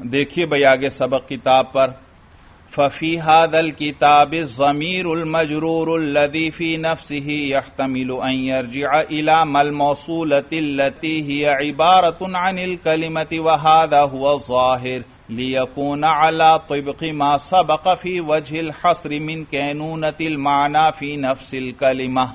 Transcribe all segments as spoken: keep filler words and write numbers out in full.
دیکھیے بھائی آگے سبق کتاب پر ففی هذا الكتاب الضمیر المجرور الذي في نفسه يحتمل ان يرجع الى ما الموصولة التي هي عبارة عن الكلمة وهذا هو الظاهر ليكون على طبق ما سبق في وجه الحصر من كينونة المعنى في نفس الكلمة.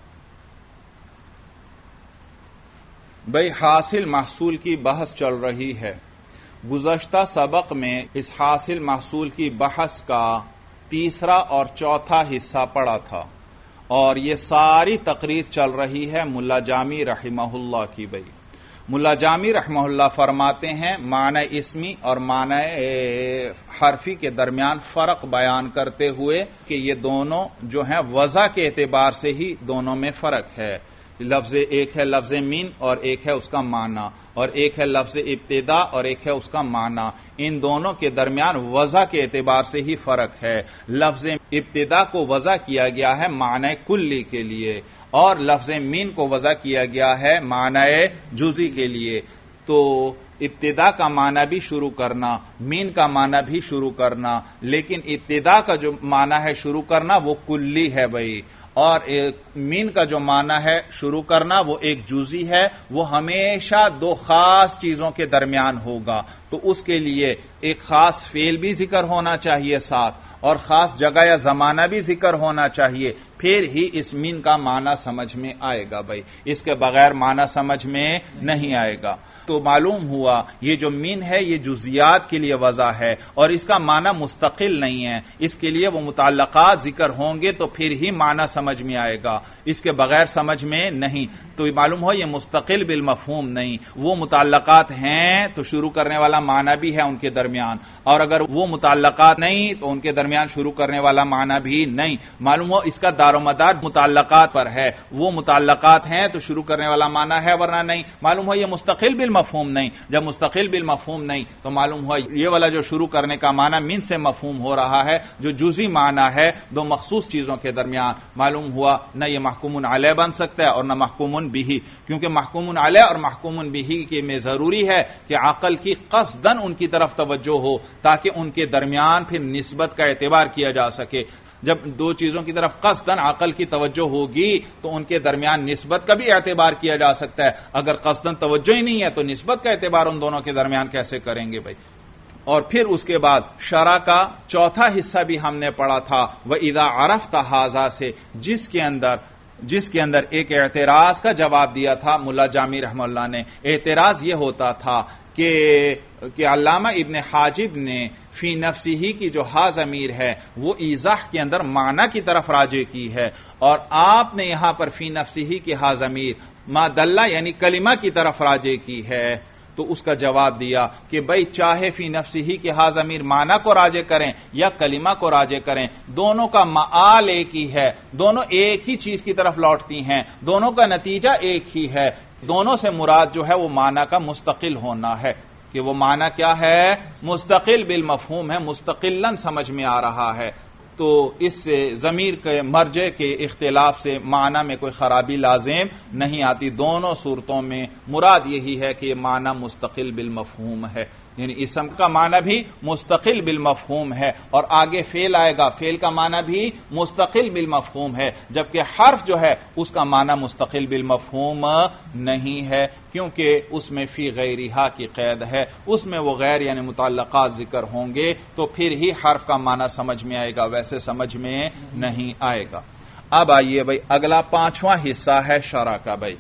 بھائی حاصل محصول کی بحث چل رہی ہے. گزشتہ سبق میں اس حاصل محصول کی بحث کا تیسرا اور چوتھا حصہ پڑا تھا اور یہ ساری تقریر چل رہی ہے ملا جامی رحمہ اللہ کی. بھائی ملا جامی رحمہ اللہ فرماتے ہیں معنی اسمی اور معنی حرفی کے درمیان فرق بیان کرتے ہوئے کہ یہ دونوں جو ہیں وضع کے اعتبار سے ہی دونوں میں فرق ہے. لفظ ایک ہے لفظ مین اور ایک ہے اس کا معنی، اور ایک ہے لفظ ابتدا اور ایک ہے اس کا معنی. ان دونوں کے درمیان وضع کے اعتبار سے ہی فرق ہے. لفظ ابتدا کو وضع کیا گیا ہے معنی کلی کے لیے اور لفظ مین کو وضع کیا گیا ہے معنی جزئی کے لیے. تو ابتدا کا معنی بھی شروع کرنا، مین کا معنی بھی شروع کرنا، لیکن ابتدا کا جو معنی ہے شروع کرنا وہ کلی ہے بھائی، اور مین کا جو معنی ہے شروع کرنا وہ ایک جزئی ہے. وہ ہمیشہ دو خاص چیزوں کے درمیان ہوگا. تو اس کے لیے ایک خاص فعل بھی ذکر ہونا چاہیے ساتھ اور خاص جگہ یا زمانہ بھی ذکر ہونا چاہیے، پھر ہی اس مین کا معنی سمجھ میں آئے گا بھائی. اس کے بغیر معنی سمجھ میں نہیں آئے گا. تو معلوم ہوا یہ جو مین ہے یہ جزیات کے لیے وضع ہے اور اس کا معنی مستقل نہیں ہے. اس کے لیے وہ متعلقات ذکر ہوں گے تو پھر ہی معنی سمجھ میں آئے گا، اس کے بغیر سمجھ میں نہیں. تو معلوم ہو یہ مستقل بالمفہوم نہیں. وہ متعلقات ہیں تو شروع کرنے والا معنی بھی ہے ان کے درمیان، اور اگر وہ متعلقات نہیں تو ان کے درمیان شروع کرنے والا معنی بھی نہیں. معلوم ہو اس کا دار و مدار متعلقات پر ہے. وہ متعلقات ہیں تو شروع کرنے والا معنی ہے ورنہ نہیں. معلوم ہو یہ مستقل بالمفہوم نہیں. جب مستقل بالمفہوم نہیں تو معلوم ہوا یہ والا جو شروع کرنے کا معنی من سے مفہوم ہو رہا ہے جو جزئی معنی ہے دو مخصوص چیزوں کے درمیان. معلوم ہوا نہ یہ محکوم علیہ بن سکتا ہے اور نہ محکوم بہ، کیونکہ محکوم علیہ اور محکوم بہ کے میں ضروری ہے کہ عقل کی قصدن ان کی طرف توجہ ہو تاکہ ان کے درمیان پھر نسبت کا اعتبار کیا جا سکے. جب دو چیزوں کی طرف قصدن عقل کی توجہ ہوگی تو ان کے درمیان نسبت کا بھی اعتبار کیا جا سکتا ہے. اگر قصدن توجہ ہی نہیں ہے تو نسبت کا اعتبار ان دونوں کے درمیان کیسے کریں گے بھائی. اور پھر اس کے بعد شرح کا چوتھا حصہ بھی ہم نے پڑھا تھا وَإِذَا عَرَفْتَ هَذَا سے، جس کے اندر جس کے اندر ایک اعتراض کا جواب دیا تھا ملا جامی رحمہ اللہ نے. اعتراض یہ ہوتا تھا کہ کہ علامہ ابن حاجب نے فی نفسہ کی جو ہا ضمیر ہے وہ ایضاح کے اندر معنی کی طرف راجع کی ہے، اور آپ نے یہاں پر فی نفسہ کی ہا ضمیر ما دلہ یعنی کلمہ کی طرف راجع کی ہے. تو اس کا جواب دیا کہ بھائی چاہے فی نفسہ کی ہا ضمیر معنی کو راجع کریں یا کلمہ کو راجع کریں، دونوں کا معال ایک ہی ہے، دونوں ایک ہی چیز کی طرف لوٹتی ہیں، دونوں کا نتیجہ ایک ہی ہے. دونوں سے مراد جو ہے وہ معنی کا مستقل ہونا ہے، کہ وہ معنی کیا ہے؟ مستقل بالمفہوم ہے، مستقلاً سمجھ میں آ رہا ہے. تو اس سے ضمیر کے مرجع کے اختلاف سے معنی میں کوئی خرابی لازم نہیں آتی. دونوں صورتوں میں مراد یہی ہے کہ یہ معنی مستقل بالمفہوم ہے، یعنی اسم کا معنی بھی مستقل بالمفہوم ہے اور آگے فعل آئے گا، فعل کا معنی بھی مستقل بالمفہوم ہے، جبکہ حرف جو ہے اس کا معنی مستقل بالمفہوم نہیں ہے، کیونکہ اس میں فی غیرہا کی قید ہے. اس میں وہ غیر یعنی متعلقات ذکر ہوں گے تو پھر ہی حرف کا معنی سمجھ میں آئے گا، ویسے سمجھ میں نہیں آئے گا. اب آئیے بھائی اگلا پانچواں حصہ ہے شرح کا. بھائی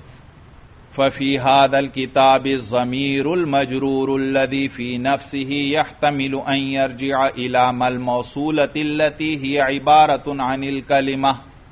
ففی هذا الكتاب الضمیر المجرور الذي في نفسه يحتمل ان يرجع الى ما الموصولة التي هي عبارة عن الكلمة.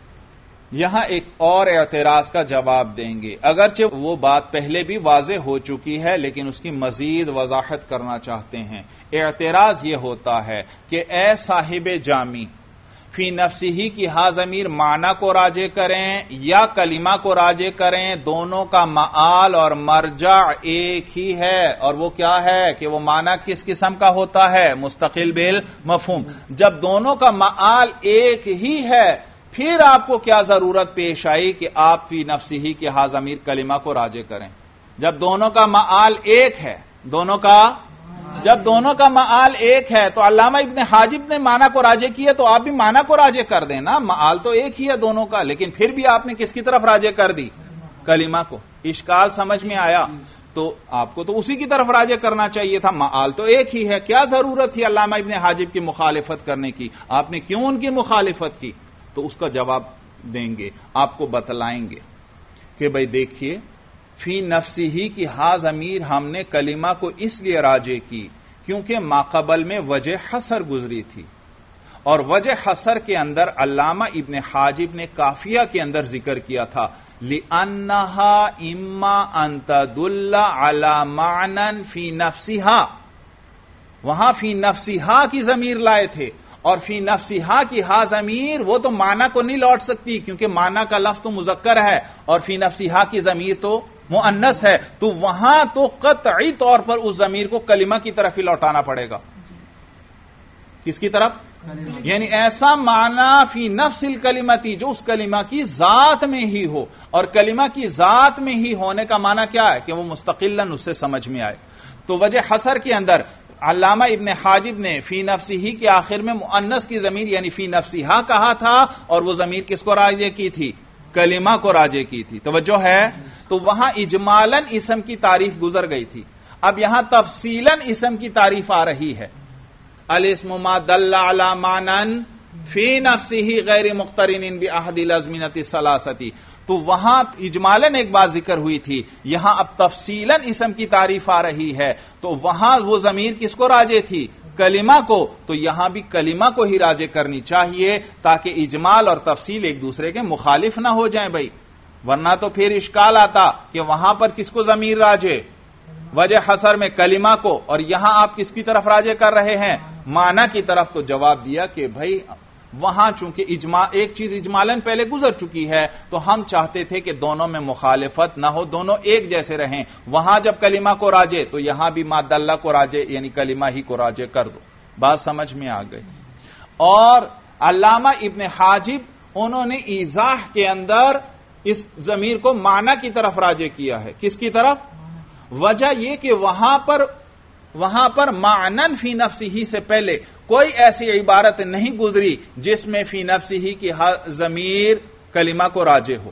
یہاں ایک اور اعتراض کا جواب دیں گے، اگرچہ وہ بات پہلے بھی واضح ہو چکی ہے لیکن اس کی مزید وضاحت کرنا چاہتے ہیں. اعتراض یہ ہوتا ہے کہ اے صاحب جامی، فی نفسہ کی ہا ضمیر معنی کو راجع کریں یا کلمہ کو راجع کریں، دونوں کا معال اور مرجع ایک ہی ہے. اور وہ کیا ہے کہ وہ معنی کس قسم کا ہوتا ہے؟ مستقل بالمفہوم. جب دونوں کا معال ایک ہی ہے پھر آپ کو کیا ضرورت پیش آئی کہ آپ فی نفسہ کی ہا ضمیر کلمہ کو راجع کریں؟ جب دونوں کا معال ایک ہے، دونوں کا جب دونوں کا معال ایک ہے تو علامہ ابن حاجب نے معنی کو راجع کیا تو آپ بھی معنی کو راجع کر دیں نا. معال تو ایک ہی ہے دونوں کا, لیکن پھر بھی آپ نے کس کی طرف راجع کر دی؟ کلمہ کو. اشکال سمجھ میں آیا؟ تو آپ کو تو اسی کی طرف راجع کرنا چاہیے تھا. معال تو ایک ہی ہے, کیا ضرورت تھی علامہ ابن حاجب کی مخالفت کرنے کی؟ آپ نے کیوں ان کی مخالفت کی؟ تو اس کا جواب دیں گے, آپ کو بتلائیں گے کہ بھئی دیکھیے, فی نفسی ہی کی ہا ضمیر ہم نے کلمہ کو اس لیے راجع کی کیونکہ ماقبل میں وجہ حصر گزری تھی, اور وجہ حصر کے اندر علامہ ابن حاجب نے کافیہ کے اندر ذکر کیا تھا لِأَنَّهَا إِمَّا أَن تَدُلَّ عَلَى مَعْنًى فِي نَفْسِهَا. وہاں فی نفسیہا کی ضمیر لائے تھے, اور فی نفسیہا کی ہا ضمیر وہ تو معنی کو نہیں لوٹ سکتی کیونکہ معنی کا لفظ تو مذکر ہے اور فی نفسیہا کی ضمیر تو مؤنث ہے, تو وہاں تو قطعی طور پر اس ضمیر کو کلمہ کی طرف ہی لوٹانا پڑے گا. کس کی طرف؟ یعنی ایسا معنی فی نفس الکلمتی جو اس کلمہ کی ذات میں ہی ہو, اور کلمہ کی ذات میں ہی ہونے کا معنی کیا ہے کہ وہ مستقلاً اسے سمجھ میں آئے. تو وجہ حصر کے اندر علامہ ابن حاجب نے فی نفسی ہی کے آخر میں مؤنث کی ضمیر یعنی فی نفسیہا کہا تھا, اور وہ ضمیر کس کو راجع کی تھی؟ کلمہ کو راجع کی تھی. توجہ ہے؟ تو وہاں اجمالاً اسم کی تعریف گزر گئی تھی. اب یہاں تفصیلاً اسم کی تعریف آ رہی ہے. الاسم ما دل علی معنی فی نفسہ غیر مقترن باحد الازمنۃ الثلاثۃ. تو وہاں اجمالاً ایک بات ذکر ہوئی تھی, یہاں اب تفصیلاً اسم کی تعریف آ رہی ہے. تو وہاں وہ ضمیر کس کو راجع تھی؟ کلمہ کو. تو یہاں بھی کلمہ کو ہی راجع کرنی چاہیے تاکہ اجمال اور تفصیل ایک دوسرے کے مخالف نہ ہو جائیں بھائی, ورنہ تو پھر اشکال آتا کہ وہاں پر کس کو ضمیر راجع؟ وجہ حصر میں کلمہ کو, اور یہاں آپ کس کی طرف راجع کر رہے ہیں؟ معنی کی طرف. تو جواب دیا کہ بھائی وہاں چونکہ اجماع ایک چیز اجمالاً پہلے گزر چکی ہے تو ہم چاہتے تھے کہ دونوں میں مخالفت نہ ہو, دونوں ایک جیسے رہیں. وہاں جب کلمہ کو راجع تو یہاں بھی ماد اللہ کو راجع یعنی کلمہ ہی کو راجع کر دو. بات سمجھ میں آ گئی. اور علامہ ابن حاجب انہوں نے ایضاح کے اندر اس ضمیر کو معنی کی طرف راجع کیا ہے. کس کی طرف؟ وجہ یہ کہ وہاں پر وہاں پر معنن فی نفسہ سے پہلے کوئی ایسی عبارت نہیں گزری جس میں فی نفسہ کی ضمیر کلمہ کو راجع ہو.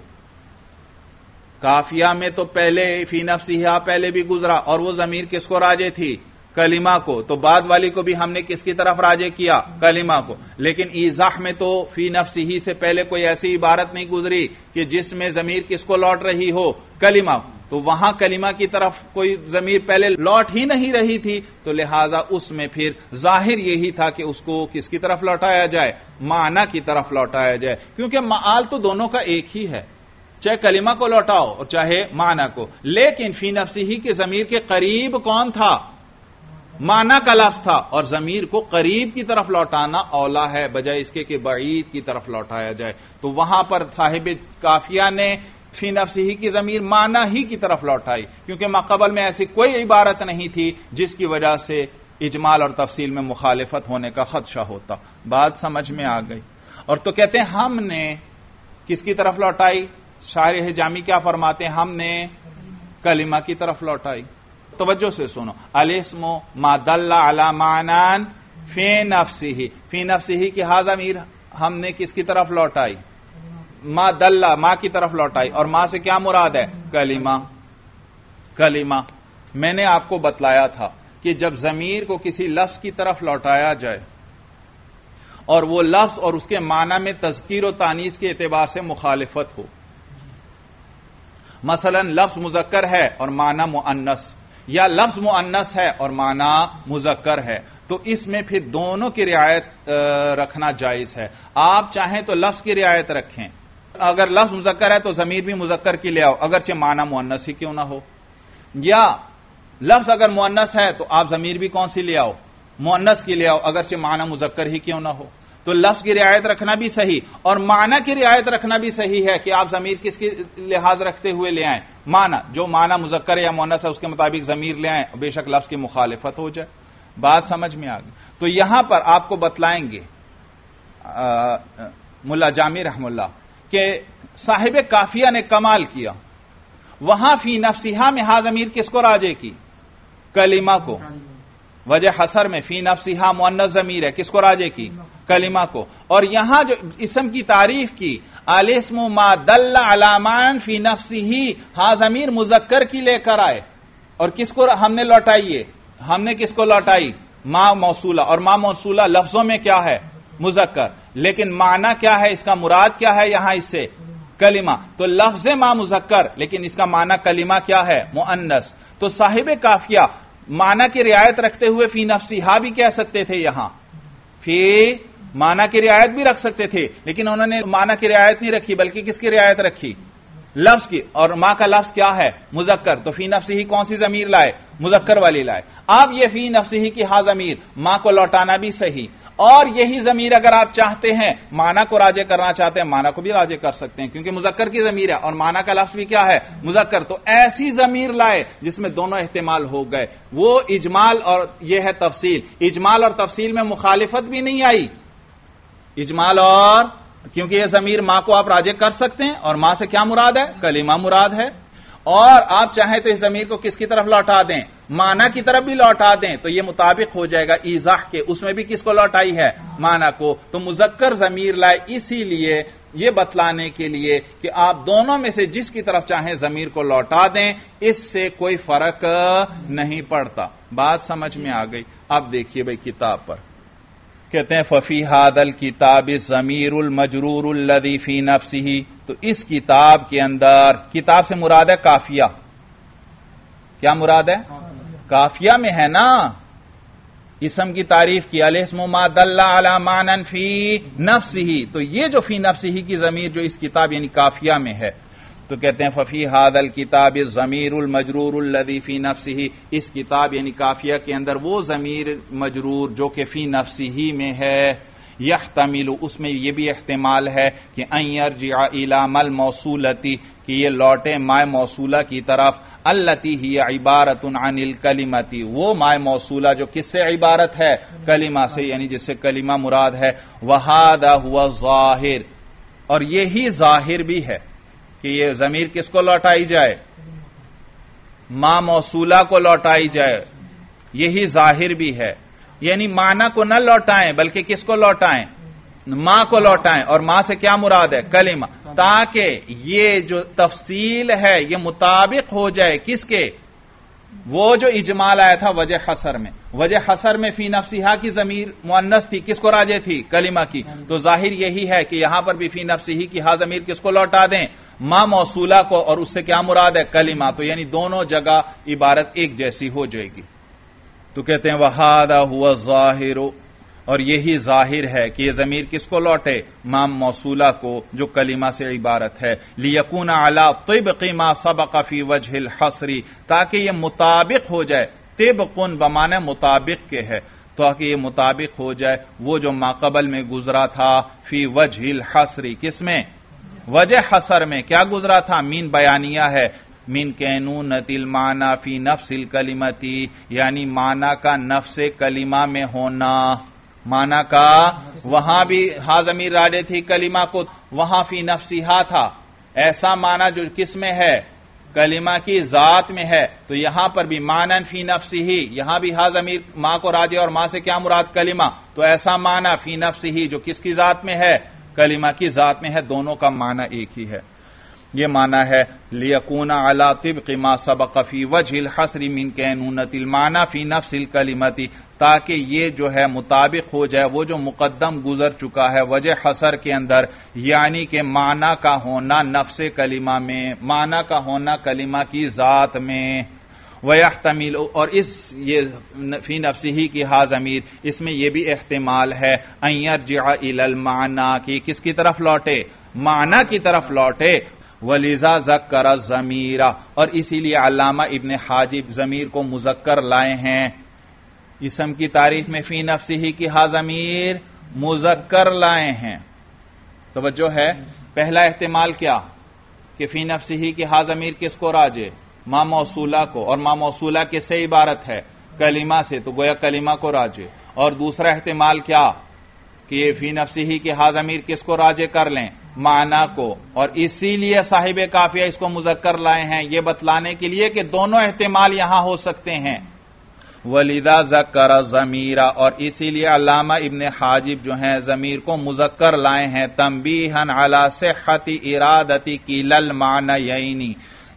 کافیہ میں تو پہلے فی نفسہ پہلے بھی گزرا اور وہ ضمیر کس کو راجع تھی؟ کلمہ کو. تو بعد والی کو بھی ہم نے کس کی طرف راجع کیا؟ کلمہ کو. لیکن ایضاح میں تو فی نفسہ سے پہلے کوئی ایسی عبارت نہیں گزری کہ جس میں ضمیر کس کو لوٹ رہی ہو؟ کلمہ. تو وہاں کلمہ کی طرف کوئی ضمیر پہلے لوٹ ہی نہیں رہی تھی, تو لہذا اس میں پھر ظاہر یہی تھا کہ اس کو کس کی طرف لوٹایا جائے؟ معنی کی طرف لوٹایا جائے, کیونکہ معال تو دونوں کا ایک ہی ہے, چاہے کلمہ کو لوٹاؤ اور چاہے معنی کو. لیکن فی نفسہ کے ضمیر کے قریب کون تھا؟ معنی کا لفظ تھا, اور ضمیر کو قریب کی طرف لوٹانا اولا ہے بجائے اس کے کہ بعید کی طرف لوٹایا جائے. تو وہاں پر صاحب کافیہ نے فی نفسہ کی ضمیر معنی ہی کی طرف لوٹائی, کیونکہ ماقبل میں ایسی کوئی عبارت نہیں تھی جس کی وجہ سے اجمال اور تفصیل میں مخالفت ہونے کا خدشہ ہوتا. بات سمجھ میں آ گئی. اور تو کہتے ہیں ہم نے کس کی طرف لوٹائی؟ شاعر حجامی کیا فرماتے ہیں؟ ہم نے کلمہ کی طرف لوٹائی. توجہ سے سنو, الاسم ما دل علی معنی فی نفسہ. فی نفسہ کی ہا ضمیر ہم نے کس کی طرف لوٹائی؟ ما دلہ, ماں کی طرف لوٹائی. اور ماں سے کیا مراد ہے؟ کلمہ. کلمہ میں نے آپ کو بتلایا تھا کہ جب ضمیر کو کسی لفظ کی طرف لوٹایا جائے اور وہ لفظ اور اس کے معنی میں تذکیر و تانیث کے اعتبار سے مخالفت ہو, مثلا لفظ مذکر ہے اور معنی مؤنث, یا لفظ مؤنث ہے اور معنی مذکر ہے, تو اس میں پھر دونوں کی رعایت رکھنا جائز ہے. آپ چاہیں تو لفظ کی رعایت رکھیں, اگر لفظ مذکر ہے تو ضمیر بھی مذکر کی لے آؤ اگرچہ معنی مؤنث ہی کیوں نہ ہو, یا لفظ اگر مؤنث ہے تو آپ ضمیر بھی کون سی لے آؤ؟ مؤنث کی لے آؤ اگرچہ معنی مذکر ہی کیوں نہ ہو. تو لفظ کی رعایت رکھنا بھی صحیح اور معنی کی رعایت رکھنا بھی صحیح ہے کہ آپ ضمیر کس کی لحاظ رکھتے ہوئے لے آئیں؟ معنی, جو معنی مذکر یا مؤنث ہے اس کے مطابق ضمیر لے آئیں, بے شک لفظ کی مخالفت ہو جائے. بات سمجھ میں آ گئی. تو یہاں پر آپ کو بتلائیں گے ملا جامی رحم اللہ کہ صاحب کافیہ نے کمال کیا. وہاں فی نفسہا میں ہا ضمیر کس کو راجع کی؟ کلمہ کو. وجہ حسر میں فی نفسہا مؤنث ضمیر ہے، کس کو راجع کی؟ کلمہ کو. اور یہاں جو اسم کی تعریف کی الاسم ما دل علی معنی فی نفسہ، ہاں ضمیر مذکر کی لے کر آئے، اور کس کو ہم نے لوٹائی ہے؟ ہم نے کس کو لوٹائی؟ ما موصولہ. اور ما موصولہ لفظوں میں کیا ہے؟ مذکر. لیکن معنی کیا ہے؟ اس کا مراد کیا ہے یہاں اس سے؟ کلمہ. تو لفظ ما مذکر، لیکن اس کا معنی کلمہ کیا ہے؟ مؤنث. تو صاحب قافیہ معنی کی رعایت رکھتے ہوئے فی نفسہا بھی کہہ سکتے تھے، یہاں فی معنی کی رعایت بھی رکھ سکتے تھے، لیکن انہوں نے معنی کی رعایت نہیں رکھی، بلکہ کس کی رعایت رکھی؟ لفظ کی. اور ما کا لفظ کیا ہے؟ مذکر. تو فی نفسہ ہی کون سی ضمیر لائے؟ مذکر والی لائے. اب یہ فی نفسہ ہی کی ہا ضمیر ما کو لوٹانا بھی صحیح، اور یہی ضمیر اگر آپ چاہتے ہیں معنی کو راجع کرنا چاہتے ہیں، معنی کو بھی راجع کر سکتے ہیں، کیونکہ مذکر کی ضمیر ہے اور معنی کا لفظ بھی کیا ہے؟ مذکر. تو ایسی ضمیر لائے جس میں دونوں احتمال ہو گئے. وہ اجمال اور یہ ہے تفصیل. اجمال اور تفصیل میں مخالفت بھی نہیں آئی. اجمال اور کیونکہ یہ ضمیر ماں کو آپ راجع کر سکتے ہیں، اور ماں سے کیا مراد ہے؟ کلمہ مراد ہے. اور آپ چاہیں تو اس ضمیر کو کس کی طرف لوٹا دیں؟ معنی کی طرف بھی لوٹا دیں، تو یہ مطابق ہو جائے گا ایضاح کے. اس میں بھی کس کو لوٹائی ہے؟ معنی کو. تو مذکر ضمیر لائے اسی لیے، یہ بتلانے کے لیے کہ آپ دونوں میں سے جس کی طرف چاہیں ضمیر کو لوٹا دیں، اس سے کوئی فرق نہیں پڑتا. بات سمجھ میں آ گئی؟ اب دیکھیے بھائی کتاب پر کہتے ہیں ففی ھذا الکتاب الضمیر المجرور الذی فی نفسہ. تو اس کتاب کے اندر، کتاب سے مراد ہے کافیہ. کیا مراد ہے؟ کافیہ میں ہے نا. اسم کی تعریف کی الاسم ما دل علی معنی فی نفسہ. تو یہ جو فی نفسہ کی ضمیر جو اس کتاب یعنی کافیہ میں ہے، تو کہتے ہیں ففی ھذا الکتاب الضمیر المجرور الذی فی نفسہ. اس کتاب یعنی کافیہ کے اندر وہ ضمیر مجرور جو کہ فی نفسہ میں ہے، یحتمل، اس میں یہ بھی احتمال ہے کہ ان یرجع الی مل موصولتی، کہ یہ لوٹے مائے موصولہ کی طرف، التی ہی عبارت عن الکلمتی، وہ مائے موصولہ جو کس سے عبارت ہے؟ کلمہ سے، یعنی جس سے کلمہ مراد ہے. وہذا هو الظاہر، اور یہی ظاہر بھی ہے کہ یہ ضمیر کس کو لوٹائی جائے؟ ما موصولہ کو لوٹائی جائے. یہی ظاہر بھی ہے، یعنی معنی کو نہ لوٹائیں بلکہ کس کو لوٹائیں؟ ماں کو لوٹائیں. اور ماں سے کیا مراد ہے؟ کلمہ. تاکہ یہ جو تفصیل ہے یہ مطابق ہو جائے کس کے؟ وہ جو اجمال آیا تھا وجہ حسر میں. وجہ حسر میں فی نفسہا کی ضمیر مؤنث تھی، کس کو راجع تھی؟ کلمہ کی. تو ظاہر یہی ہے کہ یہاں پر بھی فی نفسہ کی ہا ضمیر کس کو لوٹا دیں؟ ما موصولہ کو. اور اس سے کیا مراد ہے؟ کلمہ. تو یعنی دونوں جگہ عبارت ایک جیسی ہو جائے گی. تو کہتے ہیں وہذا هو الظاہر، اور یہی ظاہر ہے کہ یہ ضمیر کس کو لوٹے؟ ما موصولہ کو جو کلمہ سے عبارت ہے. لیکون علی طبق ما سبق فی وجہ الحصر، تاکہ یہ مطابق ہو جائے. طبقن بمعنی مطابق کے ہے، تاکہ یہ مطابق ہو جائے وہ جو ماقبل میں گزرا تھا فی وجہ الحصر. کس میں؟ وجہ حصر میں. کیا گزرا تھا؟ مین بیانیہ ہے. من کینونۃ المعنی فی نفس الکلمتی، یعنی معنی کا نفس کلمہ میں ہونا. معنی کا وہاں بھی ہا ضمیر راجع تھی کلمہ کو، وہاں فی نفسہا تھا. ایسا معنی جو کس میں ہے؟ کلمہ کی ذات میں ہے. تو یہاں پر بھی معنی فی نفسہ، یہاں بھی ہا ضمیر ماں کو راجع، اور ماں سے کیا مراد؟ کلمہ. تو ایسا معنی فی نفسہ جو کس کی ذات میں ہے؟ کلمہ کی ذات میں ہے. دونوں کا معنی ایک ہی ہے. یہ معنی ہے لیکون علی طبق ما سبق فی وجہ الحصر من کینونۃ المعنی فی نفس الکلمۃ، تاکہ یہ جو ہے مطابق ہو جائے وہ جو مقدم گزر چکا ہے وجہ حصر کے اندر، یعنی کہ معنی کا ہونا نفس کلمہ میں، معنی کا ہونا کلمہ کی ذات میں. وَيَحْتَمِلُ، اور اس یہ فی نفسہ کی ہا ضمیر اس میں یہ بھی احتمال ہے ان یرجع الی المعنی، کہ کس کی طرف لوٹے؟ معنی کی طرف لوٹے. وَلِذَا ذَكَّرَ الضَّمِيرَ، اور اسی لیے علامہ ابن حاجب ضمیر کو مذکر لائے ہیں. اسم کی تعریف میں فی نفسہ کی ہا ضمیر مذکر لائے ہیں. توجہ ہے. پہلا احتمال کیا؟ کہ فی نفسہ کی ہا ضمیر کس کو راجع؟ ما موصولہ کو. اور ما موصولہ کس سے عبارت ہے؟ کلمہ سے. تو گویا کلمہ کو راجع. اور دوسرا احتمال کیا؟ کہ یہ فی نفسہ کی ہا ضمیر کس کو راجع کر لیں؟ معنی کو. اور اسی لیے صاحب قافیہ اس کو مذکر لائے ہیں، یہ بتلانے کے لیے کہ دونوں احتمال یہاں ہو سکتے ہیں. وَلِذَا ذَكَّرَ ضَمِیرَ، اور اسی لیے علامہ ابن حاجب جو ہیں ضمیر کو مذکر لائے ہیں، تنبیہاً علی صحت ارادتی کِلَا الْمَعْنَیَینِ،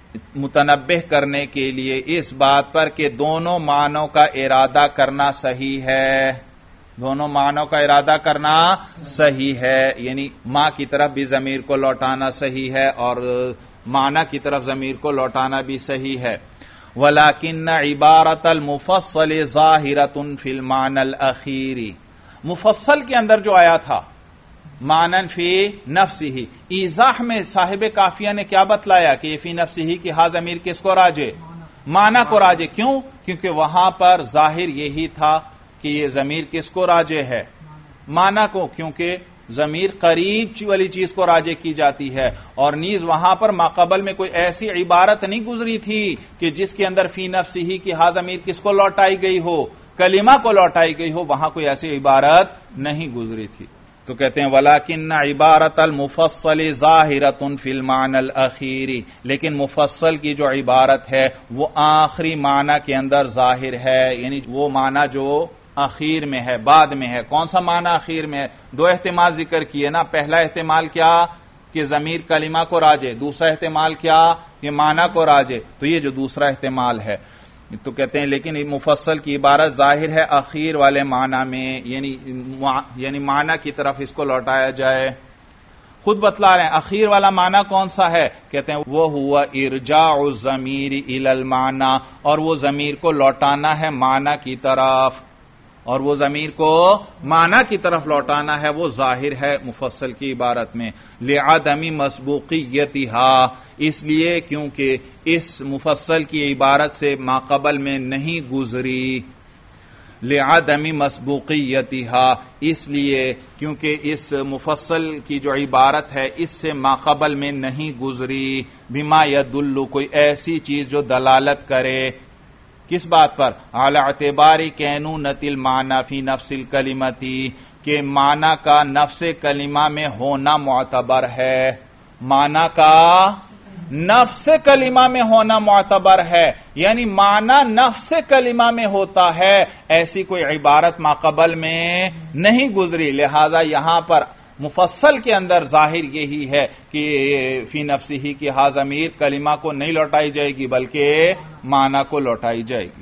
متنبہ کرنے کے لیے اس بات پر کہ دونوں معنوں کا ارادہ کرنا صحیح ہے، دونوں معنوں کا ارادہ کرنا صحیح ہے، یعنی ماں کی طرف بھی ضمیر کو لوٹانا صحیح ہے اور معنی کی طرف ضمیر کو لوٹانا بھی صحیح ہے۔ وَلَكِنَّ عِبَارَةَ الْمُفَصَّلِ ظَاهِرَةٌ فِي الْمَعْنَى الْأَخِيرِ، مفصل کے اندر جو آیا تھا معنن فی نفسہ، ایضاح میں صاحب کافیہ نے کیا بتلایا کہ یہ فی نفسہ کی ہا ضمیر کس کو راجع؟ معنی کو راجع۔ کیوں؟ کیونکہ وہاں پر ظاہر یہی تھا کہ یہ ضمیر کس کو راجع ہے؟ معنی کو، کیونکہ ضمیر قریب والی چیز کو راجع کی جاتی ہے، اور نیز وہاں پر ماقبل میں کوئی ایسی عبارت نہیں گزری تھی کہ جس کے اندر فی نفسہ کی ہا ضمیر کس کو لوٹائی گئی ہو؟ کلمہ کو لوٹائی گئی ہو، وہاں کوئی ایسی عبارت نہیں گزری تھی۔ تو کہتے ہیں وَلَكِنَّ عِبَارَةَ الْمُفَصَّلِ ظَاهِرَةٌ فِي الْمَعْنَى الْأَخِيرِ، لیکن مفصل کی جو عبارت ہے وہ آخری معنی کے اندر ظاہر ہے، یعنی وہ معنی جو اخیر میں ہے، بعد میں ہے۔ کون سا معنی اخیر میں ہے؟ دو احتمال ذکر کیے نا، پہلا احتمال کیا کہ ضمیر کلمہ کو راجع، دوسرا احتمال کیا کہ معنی کو راجع، تو یہ جو دوسرا احتمال ہے تو کہتے ہیں لیکن مفصل کی عبارت ظاہر ہے اخیر والے معنی میں، یعنی یعنی معنی کی طرف اس کو لوٹایا جائے۔ خود بتلا رہے ہیں اخیر والا معنی کون سا ہے، کہتے ہیں وہ ہوا ارجاع الضمیر الی المعنی، اور وہ ضمیر کو لوٹانا ہے معنی کی طرف، اور وہ ضمیر کو معنی کی طرف لوٹانا ہے، وہ ظاہر ہے مفصل کی عبارت میں۔ لعدم مسبوقیتھا، اس لیے کیونکہ اس مفصل کی عبارت سے ماقبل میں نہیں گزری، لعدم مسبوقیتھا، اس لیے کیونکہ اس مفصل کی جو عبارت ہے اس سے ماقبل میں نہیں گزری، بما یدل، کوئی ایسی چیز جو دلالت کرے، کس بات پر؟ اعلی اعتباری کینونۃ المعنی فی نفس الکلمتی، کہ معنی کا نفس کلمہ میں ہونا معتبر ہے، معنی کا نفس کلمہ میں ہونا معتبر ہے، یعنی معنی نفس کلمہ میں ہوتا ہے، ایسی کوئی عبارت ماقبل میں نہیں گزری، لہذا یہاں پر مفصل کے اندر ظاہر یہی ہے کہ فی نفسہ کی ہا ضمیر کلمہ کو نہیں لوٹائی جائے گی بلکہ معنی کو لوٹائی جائے گی۔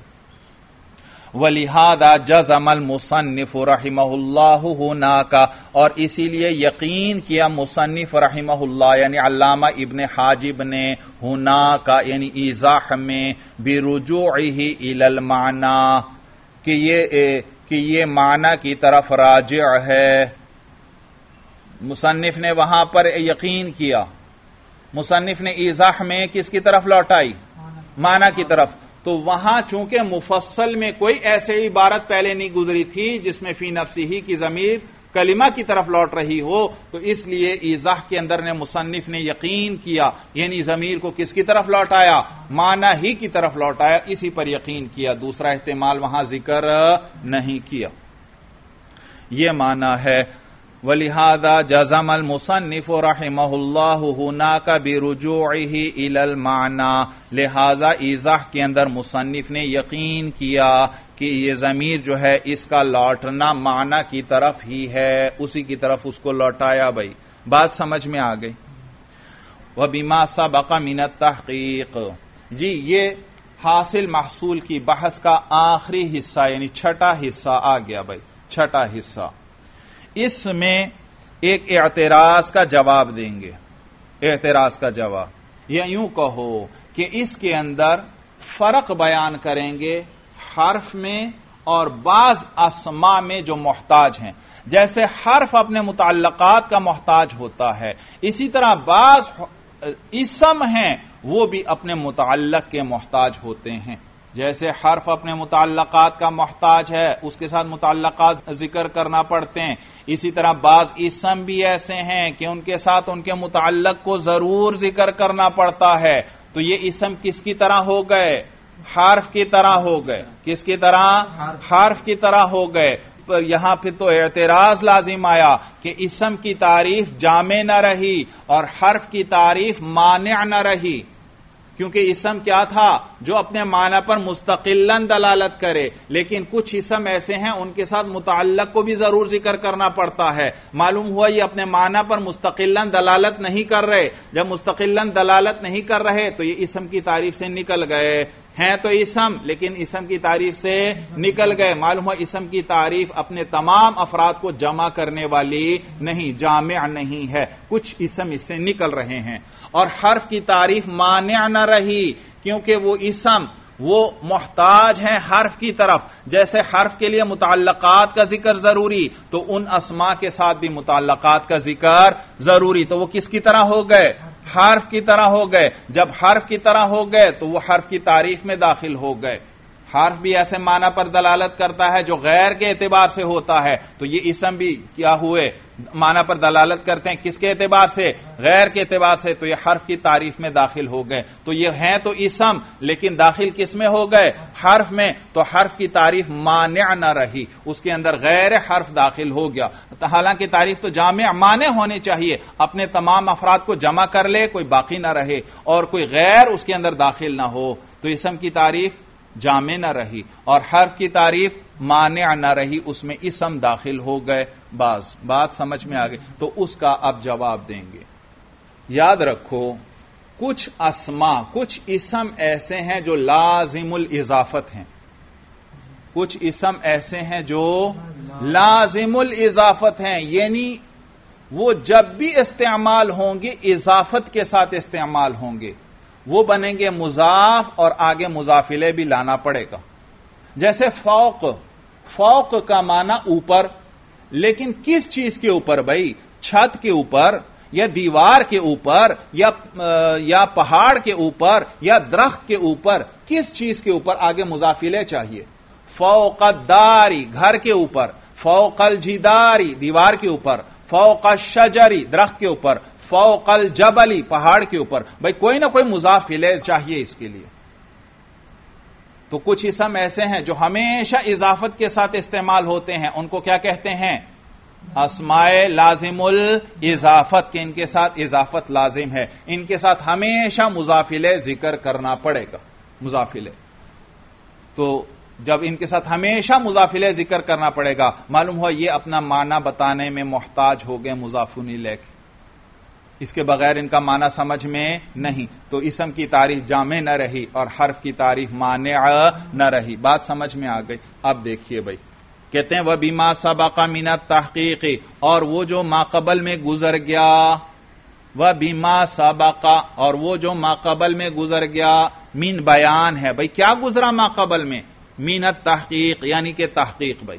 وَلِهَذَا جَزَمَ الْمُصَنِّفُ رَحِمَهُ اللَّهُ هُنَاكَ، اور اسی لیے یقین کیا مصنف رحمہ اللہ یعنی علامہ ابن حاجب نے هُنَاكَ یعنی ایضاح میں بِرُجُوعِهِ إِلَى الْمَعْنَى، کہ یہ کہ یہ معنی کی طرف راجع ہے۔ مصنف نے وہاں پر یقین کیا، مصنف نے ایضاح میں کس کی طرف لوٹائی؟ معنی کی طرف، تو وہاں چونکہ مفصل میں کوئی ایسی عبارت پہلے نہیں گزری تھی جس میں فی نفسہ کی ضمیر کلمہ کی طرف لوٹ رہی ہو، تو اس لیے ایضاح کے اندر نے مصنف نے یقین کیا، یعنی ضمیر کو کس کی طرف لوٹایا؟ معنی ہی کی طرف لوٹایا، اسی پر یقین کیا، دوسرا احتمال وہاں ذکر نہیں کیا۔ یہ معنی ہے وَلِهَذَا جَزَمَ الْمُصَنِّفُ رَحِمَهُ اللَّهُ هُنَاكَ بِرُجُوعِهِ إِلَى الْمَعْنَى، لہذا ایضاح کے اندر مصنف نے یقین کیا کہ یہ ضمیر جو ہے اس کا لوٹنا معنی کی طرف ہی ہے، اسی کی طرف اس کو لوٹایا۔ بھائی بات سمجھ میں آ گئی؟ وَبِمَا سَبَقَ مِنَ التَّحْقِيقِ، جی یہ حاصل محصول کی بحث کا آخری حصہ یعنی چھٹا حصہ آ گیا۔ بھائی چھٹا حصہ، اس میں ایک اعتراض کا جواب دیں گے، اعتراض کا جواب، یا یوں کہو کہ اس کے اندر فرق بیان کریں گے حرف میں اور بعض اسماء میں جو محتاج ہیں۔ جیسے حرف اپنے متعلقات کا محتاج ہوتا ہے، اسی طرح بعض اسم ہیں وہ بھی اپنے متعلق کے محتاج ہوتے ہیں۔ جیسے حرف اپنے متعلقات کا محتاج ہے، اس کے ساتھ متعلقات ذکر کرنا پڑتے ہیں، اسی طرح بعض اسم بھی ایسے ہیں کہ ان کے ساتھ ان کے متعلق کو ضرور ذکر کرنا پڑتا ہے۔ تو یہ اسم کس کی طرح ہو گئے؟ حرف کی طرح ہو گئے۔ کس کی طرح؟ حرف کی طرح ہو گئے۔ پر یہاں پھر تو اعتراض لازم آیا کہ اسم کی تعریف جامع نہ رہی اور حرف کی تعریف مانع نہ رہی۔ کیونکہ اسم کیا تھا؟ جو اپنے معنی پر مستقلاً دلالت کرے، لیکن کچھ اسم ایسے ہیں ان کے ساتھ متعلق کو بھی ضرور ذکر کرنا پڑتا ہے۔ معلوم ہوا یہ اپنے معنی پر مستقلاً دلالت نہیں کر رہے، جب مستقلاً دلالت نہیں کر رہے تو یہ اسم کی تعریف سے نکل گئے ہیں، تو اسم لیکن اسم کی تعریف سے نکل گئے۔ معلوم ہوا اسم کی تعریف اپنے تمام افراد کو جمع کرنے والی نہیں، جامع نہیں ہے، کچھ اسم اس سے نکل رہے ہیں۔ اور حرف کی تعریف مانع نہ رہی، کیونکہ وہ اسم وہ محتاج ہیں حرف کی طرف، جیسے حرف کے لیے متعلقات کا ذکر ضروری تو ان اسماء کے ساتھ بھی متعلقات کا ذکر ضروری، تو وہ کس کی طرح ہو گئے؟ حرف کی طرح ہو گئے۔ جب حرف کی طرح ہو گئے تو وہ حرف کی تعریف میں داخل ہو گئے۔ حرف بھی ایسے معنی پر دلالت کرتا ہے جو غیر کے اعتبار سے ہوتا ہے، تو یہ اسم بھی کیا ہوئے؟ معنی پر دلالت کرتے ہیں، کس کے اعتبار سے؟ غیر کے اعتبار سے، تو یہ حرف کی تعریف میں داخل ہو گئے۔ تو یہ ہیں تو اسم، لیکن داخل کس میں ہو گئے؟ حرف میں، تو حرف کی تعریف مانع نہ رہی، اس کے اندر غیر حرف داخل ہو گیا۔ حالانکہ تعریف تو جامع مانع ہونے چاہیے، اپنے تمام افراد کو جمع کر لے، کوئی باقی نہ رہے اور کوئی غیر اس کے اندر داخل نہ ہو، تو اسم کی تعریف جامع نہ رہی اور حرف کی تعریف مانع نہ رہی، اس میں اسم داخل ہو گئے۔ بعض بات سمجھ میں آ گئی، تو اس کا اب جواب دیں گے۔ یاد رکھو، کچھ اسماء کچھ اسم ایسے ہیں جو لازم الاضافت ہیں، کچھ اسم ایسے ہیں جو لازم الاضافت ہیں، یعنی وہ جب بھی استعمال ہوں گے اضافت کے ساتھ استعمال ہوں گے، وہ بنیں گے مضاف اور آگے مضاف الیہ بھی لانا پڑے گا۔ جیسے فوق، فوق کا معنی اوپر، لیکن کس چیز کے اوپر بھائی؟ چھت کے اوپر یا دیوار کے اوپر یا یا پہاڑ کے اوپر یا درخت کے اوپر، کس چیز کے اوپر؟ آگے مضاف الیہ چاہیے۔ فوق الداری، گھر کے اوپر، فوق الجداری، دیوار کے اوپر، فوق الشجری، درخت کے اوپر، فوق الجبلی، پہاڑ کے اوپر، بھائی کوئی نہ کوئی مضاف الیہ چاہیے اس کے لیے۔ تو کچھ اسم ایسے ہیں جو ہمیشہ اضافت کے ساتھ استعمال ہوتے ہیں، ان کو کیا کہتے ہیں؟ اسماء لازم الاضافت، کہ ان کے ساتھ اضافت لازم ہے، ان کے ساتھ ہمیشہ مضاف الیہ ذکر کرنا پڑے گا، مضاف الیہ۔ تو جب ان کے ساتھ ہمیشہ مضاف الیہ ذکر کرنا پڑے گا، معلوم ہوا یہ اپنا معنی بتانے میں محتاج ہو گئے مضاف الیہ کے، اس کے بغیر ان کا معنی سمجھ میں نہیں، تو اسم کی تعریف جامع نہ رہی اور حرف کی تعریف مانع نہ رہی۔ بات سمجھ میں آ گئی؟ اب دیکھیے بھائی، کہتے ہیں وَبِمَا سَبَقَ مِنَ التَّحْقِيقِ، اور وہ جو ماقبل میں گزر گیا، وَبِمَا سَبَقَ، اور وہ جو ماقبل میں گزر گیا، من بیان ہے، بھائی کیا گزرا ماقبل میں؟ من التحقیق، یعنی کہ تحقیق۔ بھائی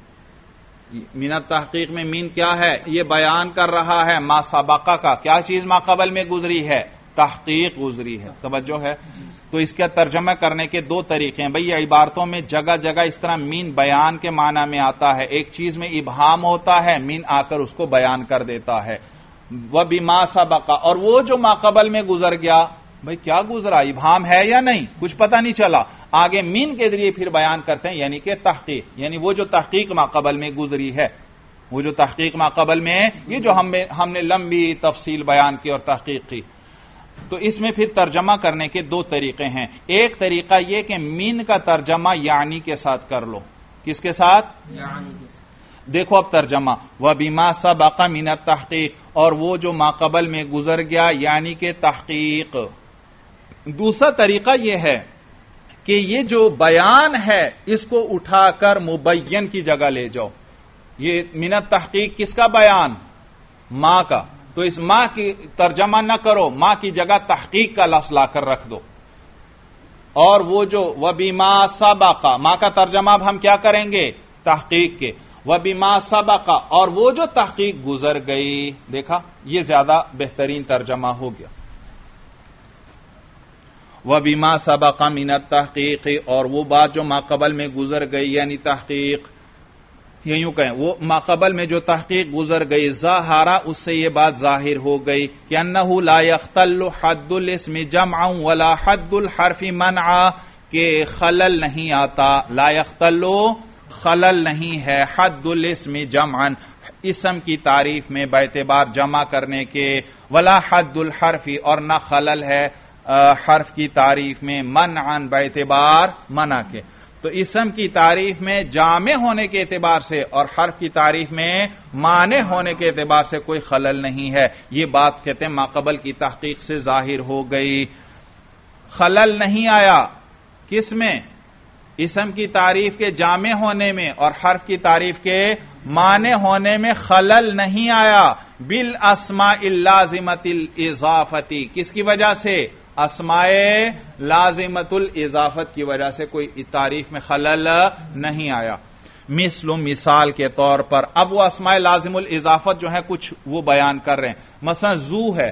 من التحقیق میں مین کیا ہے؟ یہ بیان کر رہا ہے ما سبقہ کا، کیا چیز ماقبل میں گزری ہے؟ تحقیق گزری ہے۔ توجہ ہے؟ تو اس کا ترجمہ کرنے کے دو طریقے ہیں بھئی، یہ عبارتوں میں جگہ جگہ اس طرح مین بیان کے معنی میں آتا ہے، ایک چیز میں ابہام ہوتا ہے، مین آ کر اس کو بیان کر دیتا ہے۔ وَبِمَا سَبَقَ، اور وہ جو ماقبل میں گزر گیا، بھئی کیا گزرا؟ ابہام ہے یا نہیں؟ کچھ پتہ نہیں چلا، آگے مین کے ذریعے پھر بیان کرتے ہیں، یعنی کہ تحقیق، یعنی وہ جو تحقیق ماقبل میں گزری ہے، وہ جو تحقیق ماقبل میں، یہ جو ہم ہم نے لمبی تفصیل بیان کی اور تحقیق کی۔ تو اس میں پھر ترجمہ کرنے کے دو طریقے ہیں، ایک طریقہ یہ کہ مین کا ترجمہ یعنی کے ساتھ کر لو۔ کس کے ساتھ؟ یعنی کے ساتھ۔ دیکھو اب ترجمہ، وَبِمَا سَبَقَ مِنَ التَّحْقِيقِ، اور وہ جو ماقبل میں گزر گیا یعنی کہ تحقیق۔ دوسرا طریقہ یہ ہے کہ یہ جو بیان ہے اس کو اٹھا کر مبین کی جگہ لے جاؤ۔ یہ من التحقیق کس کا بیان؟ ماں کا، تو اس ماں کی ترجمہ نہ کرو، ماں کی جگہ تحقیق کا لفظ لا کر رکھ دو۔ اور وہ جو وَبِمَا سَبَقَ، ماں کا ترجمہ اب ہم کیا کریں گے؟ تحقیق کے، وَبِمَا سَبَقَ، اور وہ جو تحقیق گزر گئی۔ دیکھا، یہ زیادہ بہترین ترجمہ ہو گیا۔ وَبِمَا سَبَقَ مِنَ التَّحْقِيقِ، اور وہ بات جو ماقبل میں گزر گئی یعنی تحقیق، یہ یوں کہیں وہ ماقبل میں جو تحقیق گزر گئی، ظاہرہ، اس سے یہ بات ظاہر ہو گئی کہ انہ لا یختل حد الاسم جمعا ولا حد الحرف منعا، کہ خلل نہیں آتا، لا یختل خلل نہیں ہے، حد الاسم جمعا، اسم کی تعریف میں باعتبار جمع کرنے کے، ولا حد الحرف، اور نہ خلل ہے حرف کی تعریف میں منعن باعتبار منع کے، تو اسم کی تعریف میں جامع ہونے کے اعتبار سے اور حرف کی تعریف میں مانع ہونے کے اعتبار سے کوئی خلل نہیں ہے. یہ بات کہتے ہیں ماقبل کی تحقیق سے ظاہر ہو گئی. خلل نہیں آیا کس میں؟ اسم کی تعریف کے جامع ہونے میں اور حرف کی تعریف کے مانع ہونے میں خلل نہیں آیا. بالاسماء اللازمۃ الاضافتی، کس کی وجہ سے؟ اسماء لازمۃ الاضافت کی وجہ سے کوئی تعریف میں خلل نہیں آیا. مثل مثال کے طور پر اب وہ اسماء لازم الاضافت جو ہیں کچھ وہ بیان کر رہے ہیں. مثلا زو ہے،